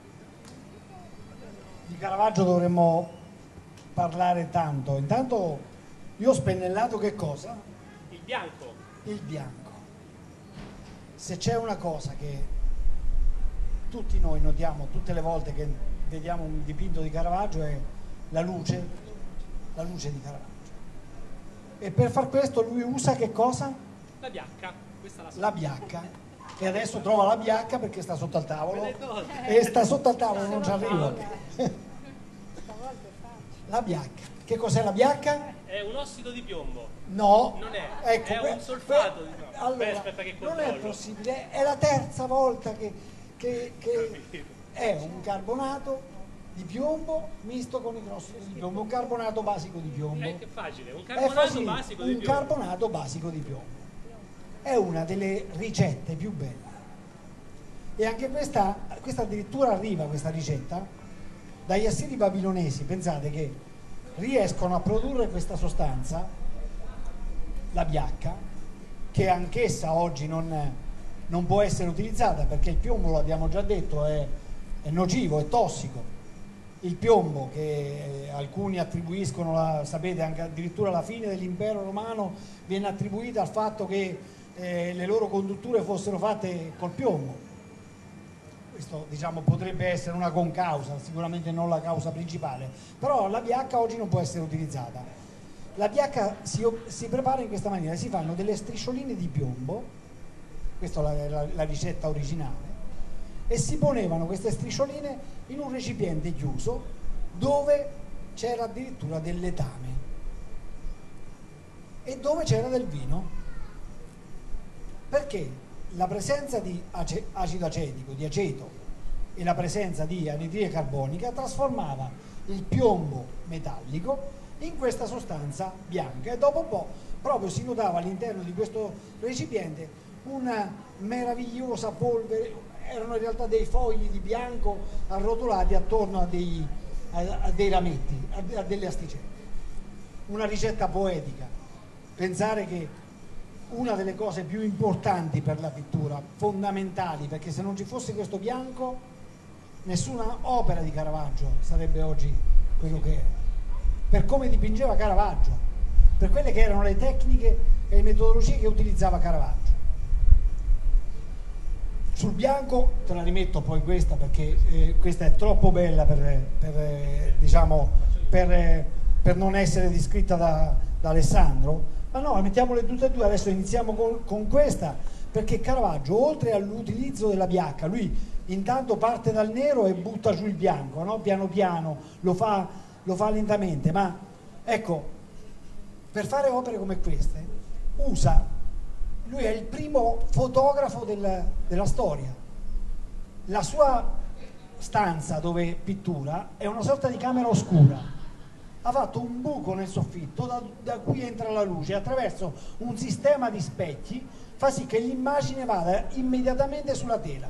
Di Caravaggio dovremmo parlare tanto. Intanto io ho spennellato che cosa? Il bianco. Il bianco. Se c'è una cosa che tutti noi notiamo tutte le volte che vediamo un dipinto di Caravaggio è la luce, la luce di Caravaggio. E per far questo lui usa che cosa? La biacca, questa la so. La biacca. E adesso trova la biacca perché sta sotto al tavolo. E sta sotto al tavolo, non ci arriva. La biacca. Che cos'è la biacca? È un ossido di piombo. No, Non è, ecco, è beh, un solfato. beh, No. allora, Beh, aspetta che non controllo. è possibile, è la terza volta che, che, che è un carbonato di piombo misto con idrossido di piombo, un carbonato basico di piombo. È che facile, un È carbonato facile, basico un di piombo. carbonato basico di piombo. È una delle ricette più belle. E anche questa, questa addirittura arriva questa ricetta dagli assiri babilonesi. Pensate che riescono a produrre questa sostanza, la biacca, che anch'essa oggi non, non può essere utilizzata perché il piombo, lo abbiamo già detto, è, è nocivo, è tossico. Il piombo che alcuni attribuiscono, la, sapete, anche addirittura alla fine dell'impero romano viene attribuita al fatto che eh, le loro condutture fossero fatte col piombo. Questo, diciamo, potrebbe essere una concausa, sicuramente non la causa principale, però la biacca oggi non può essere utilizzata. La biacca si, si prepara in questa maniera: si fanno delle striscioline di piombo, questa è la, la, la ricetta originale, e si ponevano queste striscioline in un recipiente chiuso dove c'era addirittura del letame e dove c'era del vino, perché la presenza di ace- acido acetico, di aceto, e la presenza di anidride carbonica trasformava il piombo metallico in questa sostanza bianca, e dopo un po' proprio si notava all'interno di questo recipiente una meravigliosa polvere. Erano in realtà dei fogli di bianco arrotolati attorno a dei, a, a dei rametti, a, a delle asticelle. Una ricetta poetica. Pensare che una delle cose più importanti per la pittura, fondamentali, perché se non ci fosse questo bianco nessuna opera di Caravaggio sarebbe oggi quello che è, per come dipingeva Caravaggio, per quelle che erano le tecniche e le metodologie che utilizzava Caravaggio. Sul bianco te la rimetto poi questa, perché eh, questa è troppo bella per, per, eh, diciamo, per, eh, per non essere descritta da, da Alessandro. Ma no, mettiamole tutte e due. Adesso iniziamo con, con questa, perché Caravaggio, oltre all'utilizzo della biacca, lui intanto parte dal nero e butta giù il bianco, no? Piano piano, lo fa, lo fa lentamente, ma ecco, per fare opere come queste usa, lui è il primo fotografo del, della storia. La sua stanza dove pittura è una sorta di camera oscura. Ha fatto un buco nel soffitto da, da cui entra la luce, attraverso un sistema di specchi fa sì che l'immagine vada immediatamente sulla tela.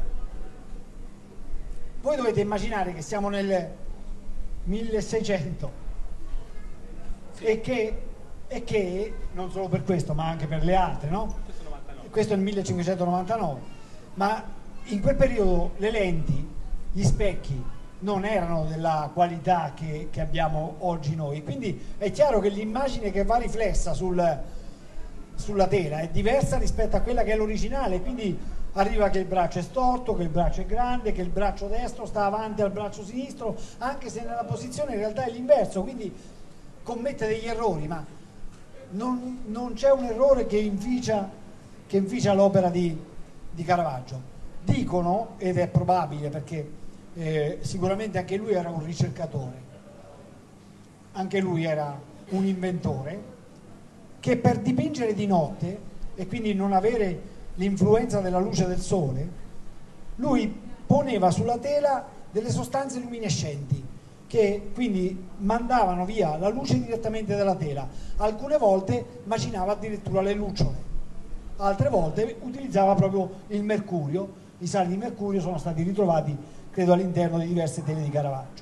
Voi dovete immaginare che siamo nel milleseicento, sì, e, che, e che, non solo per questo ma anche per le altre, no? Questo è novantanove. Questo è il millecinquecentonovantanove, ma in quel periodo le lenti, gli specchi non erano della qualità che, che abbiamo oggi noi, quindi è chiaro che l'immagine che va riflessa sul, sulla tela è diversa rispetto a quella che è l'originale, quindi arriva che il braccio è storto, che il braccio è grande, che il braccio destro sta avanti al braccio sinistro, anche se nella posizione in realtà è l'inverso, quindi commette degli errori, ma non, non c'è un errore che inficia, che inficia l'opera di, di Caravaggio. Dicono, ed è probabile perché Eh, sicuramente anche lui era un ricercatore, anche lui era un inventore, che per dipingere di notte e quindi non avere l'influenza della luce del sole, lui poneva sulla tela delle sostanze luminescenti che quindi mandavano via la luce direttamente dalla tela. Alcune volte macinava addirittura le lucciole, altre volte utilizzava proprio il mercurio. I sali di mercurio sono stati ritrovati credo all'interno di diverse tele di Caravaggio.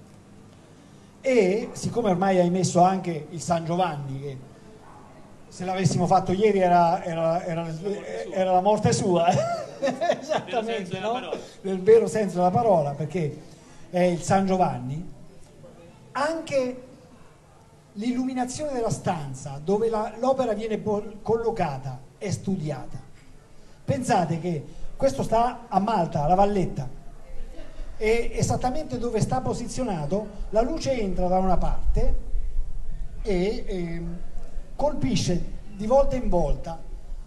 E siccome ormai hai messo anche il San Giovanni, che se l'avessimo fatto ieri era, era, era, era la morte sua, esattamente, no? Nel vero senso della parola, perché è il San Giovanni. Anche l'illuminazione della stanza dove la, l'opera viene collocata è studiata. Pensate che questo sta a Malta, alla Valletta. e esattamente dove sta posizionato la luce entra da una parte e eh, colpisce di volta in volta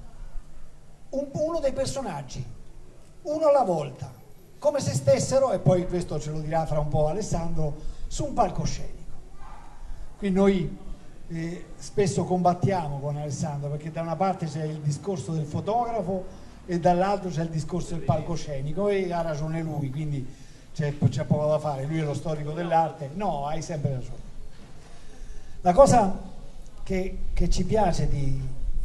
un, uno dei personaggi, uno alla volta, come se stessero, e poi questo ce lo dirà fra un po' Alessandro, su un palcoscenico. Qui noi eh, spesso combattiamo con Alessandro, perché da una parte c'è il discorso del fotografo e dall'altro c'è il discorso del palcoscenico, e ha ragione lui, quindi c'è, c'è poco da fare, lui è lo storico dell'arte. No, hai sempre ragione. La cosa che, che ci piace di,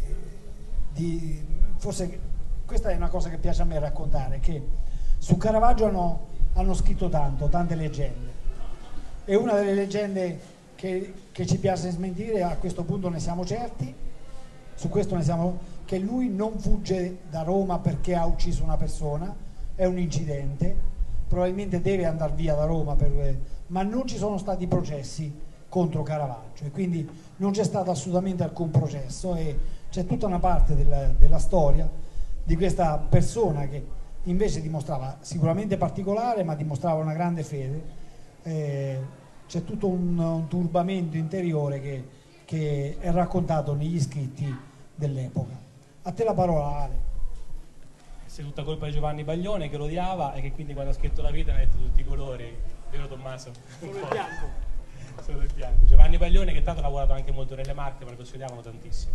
di forse questa è una cosa che piace a me raccontare, che su Caravaggio hanno, hanno scritto tanto, tante leggende, e una delle leggende che, che ci piace smentire, a questo punto ne siamo certi, su questo ne siamo, che lui non fugge da Roma perché ha ucciso una persona, è un incidente, probabilmente deve andare via da Roma, per, ma non ci sono stati processi contro Caravaggio, e quindi non c'è stato assolutamente alcun processo, e c'è tutta una parte della, della storia di questa persona che invece dimostrava sicuramente particolare, ma dimostrava una grande fede. Eh, c'è tutto un, un turbamento interiore che, che è raccontato negli scritti dell'epoca. A te la parola, Ale. È tutta colpa di Giovanni Baglione, che lo odiava e che quindi quando ha scritto La vita ne ha detto tutti i colori, vero Tommaso? Solo il bianco. Solo il bianco. Giovanni Baglione, che tanto ha lavorato anche molto nelle Marche, ma lo consigliavano tantissimo.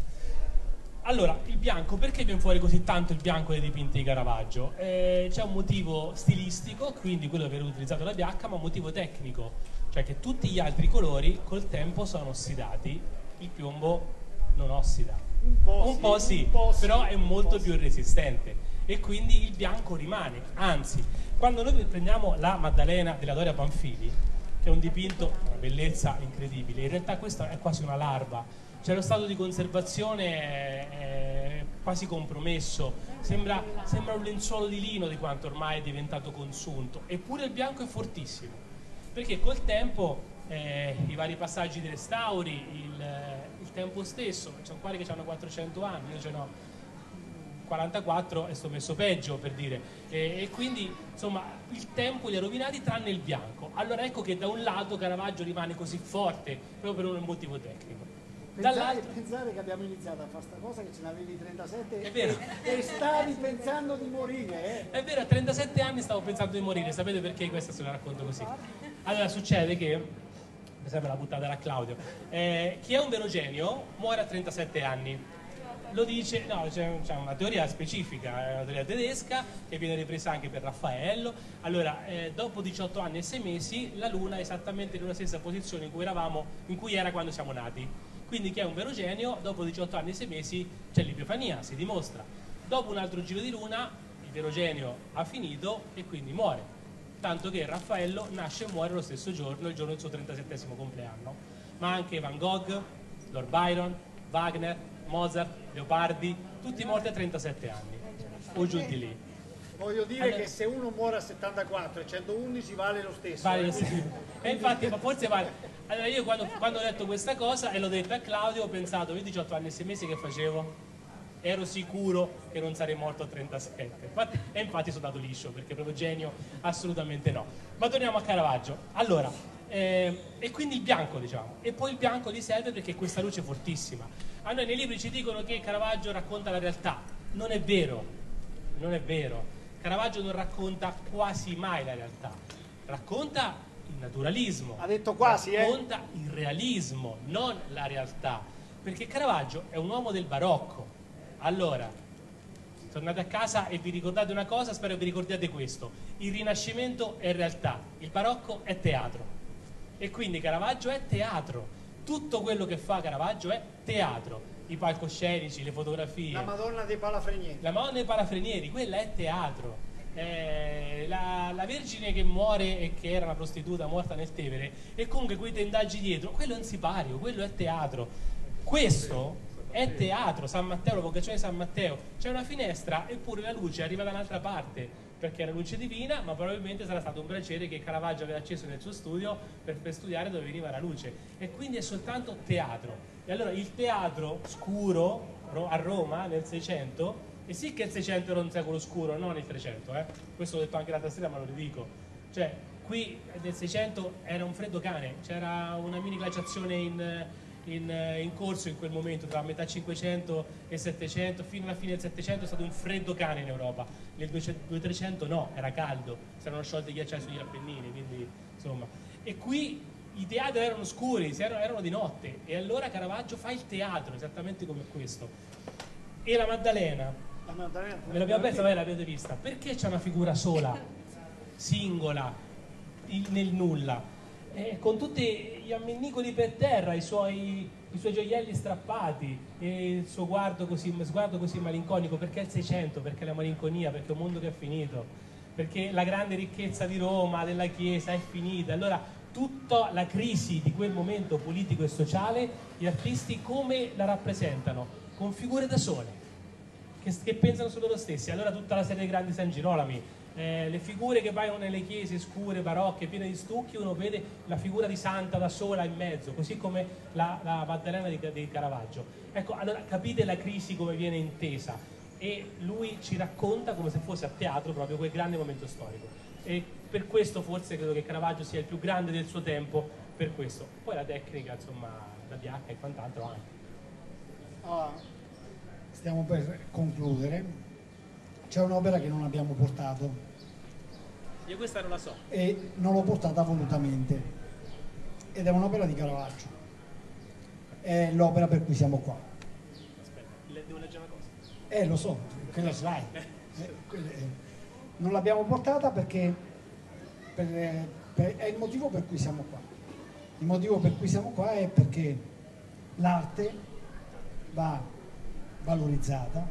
Allora, il bianco, perché viene fuori così tanto il bianco dei dipinti di Caravaggio? Eh, c'è un motivo stilistico, quindi quello che viene utilizzato la bianca, ma un motivo tecnico, cioè che tutti gli altri colori col tempo sono ossidati, il piombo non ossida. Un po', un sì, po' sì, un po' sì, però è molto sì. più resistente, e quindi il bianco rimane. Anzi, quando noi prendiamo la Maddalena della Doria Pamphili, che è un dipinto, una bellezza incredibile, in realtà questa è quasi una larva. Cioè lo stato di conservazione è, è quasi compromesso, sembra, sembra un lenzuolo di lino di quanto ormai è diventato consunto, eppure il bianco è fortissimo, perché col tempo eh, i vari passaggi dei restauri, il, il tempo stesso, c'è quali che hanno quattrocento anni, io ce n'ho quarantaquattro e sto messo peggio, per dire, e, e quindi insomma il tempo li ha rovinati tranne il bianco. Allora ecco che da un lato Caravaggio rimane così forte proprio per un motivo tecnico. Pensare, pensare che abbiamo iniziato a fare sta cosa che ce n'avevi trentasette È vero. e, e stavi pensando di morire, eh? È vero, a trentasette anni stavo pensando di morire, sapete perché? Questa se la racconto così. Allora succede che, mi sembra la buttata da Claudio, eh, chi è un vero genio muore a trentasette anni. Lo dice, no, c'è, c'è una teoria specifica, è una teoria tedesca che viene ripresa anche per Raffaello. Allora, eh, dopo diciotto anni e sei mesi la Luna è esattamente nella stessa posizione in cui eravamo, in cui era quando siamo nati. Quindi chi è un vero genio, dopo diciotto anni e sei mesi c'è l'epifania, si dimostra. Dopo un altro giro di luna, il vero genio ha finito e quindi muore. Tanto che Raffaello nasce e muore lo stesso giorno, il giorno del suo trentasettesimo compleanno. Ma anche Van Gogh, Lord Byron, Wagner, Mozart, Leopardi, tutti morti a trentasette anni, o giù di lì. Voglio dire allora, che se uno muore a settantaquattro e centoundici vale lo stesso. Vale eh? lo stesso. E infatti, ma forse vale. Allora io quando, quando ho letto questa cosa e l'ho detta a Claudio ho pensato, io diciotto anni e sei mesi che facevo? Ero sicuro che non sarei morto a trentasette. Infatti, e infatti sono andato liscio, perché proprio genio assolutamente no. Ma torniamo a Caravaggio. Allora, eh, e quindi il bianco, diciamo. E poi il bianco gli serve perché questa luce è fortissima. A noi nei libri ci dicono che Caravaggio racconta la realtà. Non è vero, non è vero. Caravaggio non racconta quasi mai la realtà, racconta il naturalismo, ha detto quasi, racconta eh? il realismo, non la realtà, perché Caravaggio è un uomo del barocco. Allora, tornate a casa e vi ricordate una cosa, spero vi ricordiate questo: il Rinascimento è realtà, il barocco è teatro, e quindi Caravaggio è teatro, tutto quello che fa Caravaggio è teatro. I palcoscenici, le fotografie, la Madonna dei Palafrenieri, la Madonna dei Palafrenieri, quella è teatro. Eh, la, la Vergine che muore e che era una prostituta morta nel Tevere, e comunque quei tendaggi dietro, quello è un sipario, quello è teatro. Questo è teatro. San Matteo, la vocazione di San Matteo, c'è una finestra eppure la luce arriva da un'altra parte, perché era luce divina, ma probabilmente sarà stato un braciere che Caravaggio aveva acceso nel suo studio per, per studiare dove veniva la luce, e quindi è soltanto teatro. E allora il teatro scuro a Roma nel Seicento, e sì che il Seicento era un secolo scuro, non il Trecento, eh? Questo l'ho detto anche l'altra sera ma lo ridico, Cioè, qui nel seicento era un freddo cane, c'era una mini glaciazione in, in, in corso in quel momento, tra metà cinquecento e settecento, fino alla fine del settecento è stato un freddo cane in Europa. Nel duecento no, era caldo, si erano sciolti i ghiacciai sugli Appennini, quindi insomma. E qui i teatri erano scuri, erano di notte, e allora Caravaggio fa il teatro esattamente come questo. E la Maddalena, La Maddalena, me l'abbiamo persa, voi l'avete vista, perché c'è una figura sola, singola, in- nel nulla, eh, con tutti gli ammennicoli per terra, i suoi, i suoi gioielli strappati, e il suo guardo così, sguardo così malinconico? Perché è il seicento, perché la malinconia, perché è un mondo che è finito, perché la grande ricchezza di Roma, della Chiesa, è finita. Allora tutta la crisi di quel momento politico e sociale, gli artisti come la rappresentano? Con figure da sole, che, che pensano su loro stessi. Allora tutta la serie dei grandi San Girolami, eh, le figure che vanno nelle chiese scure, barocche, piene di stucchi, uno vede la figura di Santa da sola in mezzo, così come la, la Maddalena di, di Caravaggio. Ecco, allora capite la crisi come viene intesa, e lui ci racconta come se fosse a teatro proprio quel grande momento storico. E per questo forse credo che Caravaggio sia il più grande del suo tempo, per questo. Poi la tecnica, insomma, la D H e quant'altro anche. Allora, stiamo per concludere. C'è un'opera che non abbiamo portato Io questa non la so. e non l'ho portata volutamente, ed è un'opera di Caravaggio. È l'opera per cui siamo qua. Aspetta, le- devo leggere una cosa. Eh, lo so, quella ce l'hai. Eh, quelle- eh, non l'abbiamo portata perché per- per- è il motivo per cui siamo qua. Il motivo per cui siamo qua è perché l'arte va valorizzata,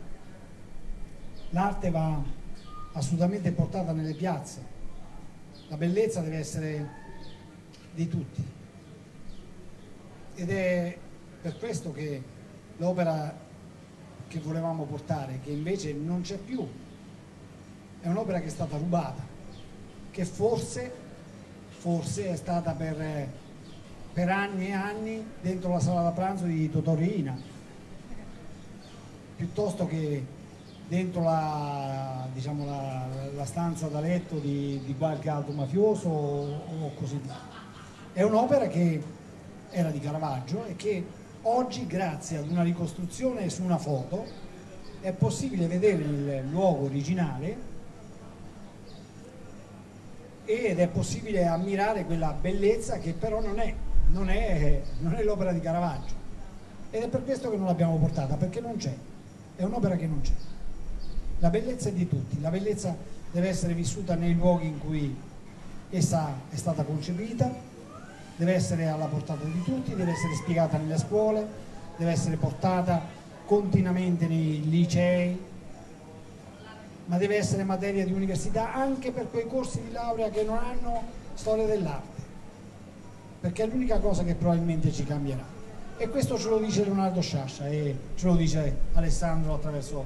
l'arte va assolutamente portata nelle piazze, la bellezza deve essere di tutti, ed è per questo che l'opera che volevamo portare, che invece non c'è più, è un'opera che è stata rubata, che forse, forse è stata per, per anni e anni dentro la sala da pranzo di Totò Riina, piuttosto che dentro la, diciamo, la, la stanza da letto di, di qualche altro mafioso o, o così via. È un'opera che era di Caravaggio e che oggi, grazie ad una ricostruzione su una foto, è possibile vedere il luogo originale ed è possibile ammirare quella bellezza che però non è, non è, non è l'opera di Caravaggio, ed è per questo che non l'abbiamo portata, perché non c'è, è un'opera che non c'è. La bellezza è di tutti, la bellezza deve essere vissuta nei luoghi in cui essa è stata concepita, deve essere alla portata di tutti, deve essere spiegata nelle scuole, deve essere portata continuamente nei licei, ma deve essere materia di università anche per quei corsi di laurea che non hanno storia dell'arte, perché è l'unica cosa che probabilmente ci cambierà. E questo ce lo dice Leonardo Sciascia e ce lo dice Alessandro attraverso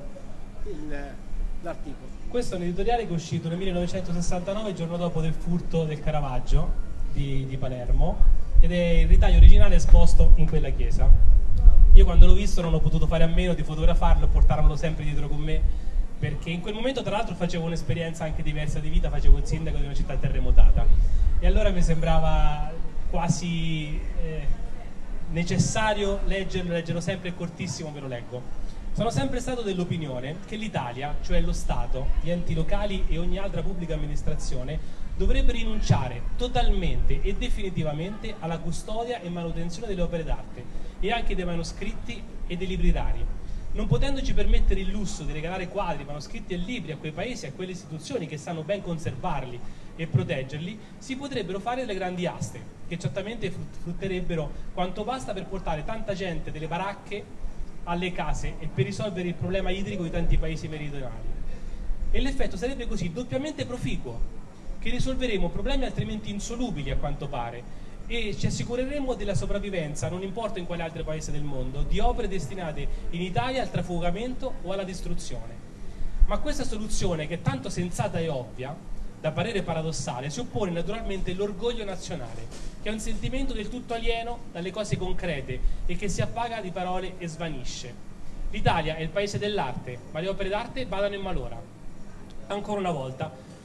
l'articolo. Questo è un editoriale che è uscito nel millenovecentosessantanove, il giorno dopo del furto del Caravaggio di, di Palermo, ed è il ritaglio originale esposto in quella chiesa. Io quando l'ho visto non ho potuto fare a meno di fotografarlo e portarmelo sempre dietro con me, perché in quel momento tra l'altro facevo un'esperienza anche diversa di vita, facevo il sindaco di una città terremotata, e allora mi sembrava quasi eh, necessario leggerlo, leggerlo sempre, è cortissimo, ve lo leggo. Sono sempre stato dell'opinione che l'Italia, cioè lo Stato, gli enti locali e ogni altra pubblica amministrazione, dovrebbe rinunciare totalmente e definitivamente alla custodia e manutenzione delle opere d'arte e anche dei manoscritti e dei libri rari, non potendoci permettere il lusso di regalare quadri, manoscritti e libri a quei paesi e a quelle istituzioni che sanno ben conservarli e proteggerli. Si potrebbero fare delle grandi aste che certamente frutterebbero quanto basta per portare tanta gente delle baracche alle case e per risolvere il problema idrico di tanti paesi meridionali. E l'effetto sarebbe così doppiamente proficuo, che risolveremo problemi altrimenti insolubili a quanto pare, e ci assicureremo della sopravvivenza, non importa in quale altro paese del mondo, di opere destinate in Italia al trafugamento o alla distruzione. Ma questa soluzione, che è tanto sensata e ovvia, da parere paradossale, si oppone naturalmente l'orgoglio nazionale, che è un sentimento del tutto alieno dalle cose concrete e che si appaga di parole e svanisce. L'Italia è il paese dell'arte, ma le opere d'arte badano in malora. Ancora una volta,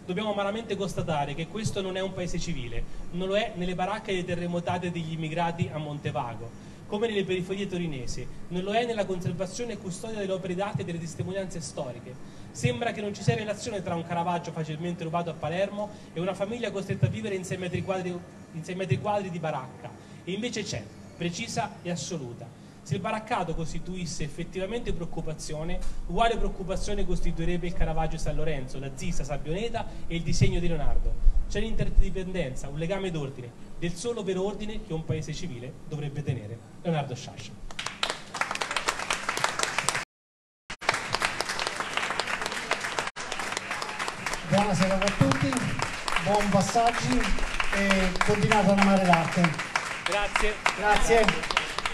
dobbiamo malamente constatare che questo non è un paese civile, non lo è nelle baracche dei terremotati degli immigrati a Montevago, come nelle periferie torinesi, non lo è nella conservazione e custodia delle opere d'arte e delle testimonianze storiche. Sembra che non ci sia relazione tra un Caravaggio facilmente rubato a Palermo e una famiglia costretta a vivere in sei metri quadri, in sei metri quadri di baracca, e invece c'è, precisa e assoluta. Se il baraccato costituisse effettivamente preoccupazione, uguale preoccupazione costituirebbe il Caravaggio San Lorenzo, la Zisa Sabbioneta e il disegno di Leonardo. C'è l'interdipendenza, un legame d'ordine, del solo vero ordine che un paese civile dovrebbe tenere. Leonardo Sciascia. Buonasera a tutti, buon passaggi e continuate ad amare l'arte. Grazie. Grazie.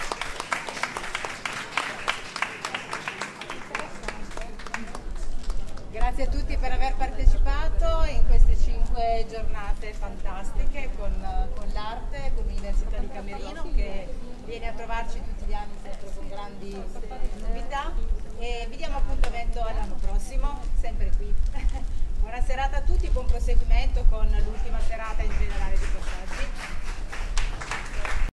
Grazie a tutti per aver partecipato in queste cinque giornate fantastiche con, con l'arte, con l'Università di Camerino che viene a trovarci tutti gli anni sempre con grandi novità, e vi diamo appuntamento all'anno prossimo, sempre qui. Buona serata a tutti, buon proseguimento con l'ultima serata in generale di Passaggio.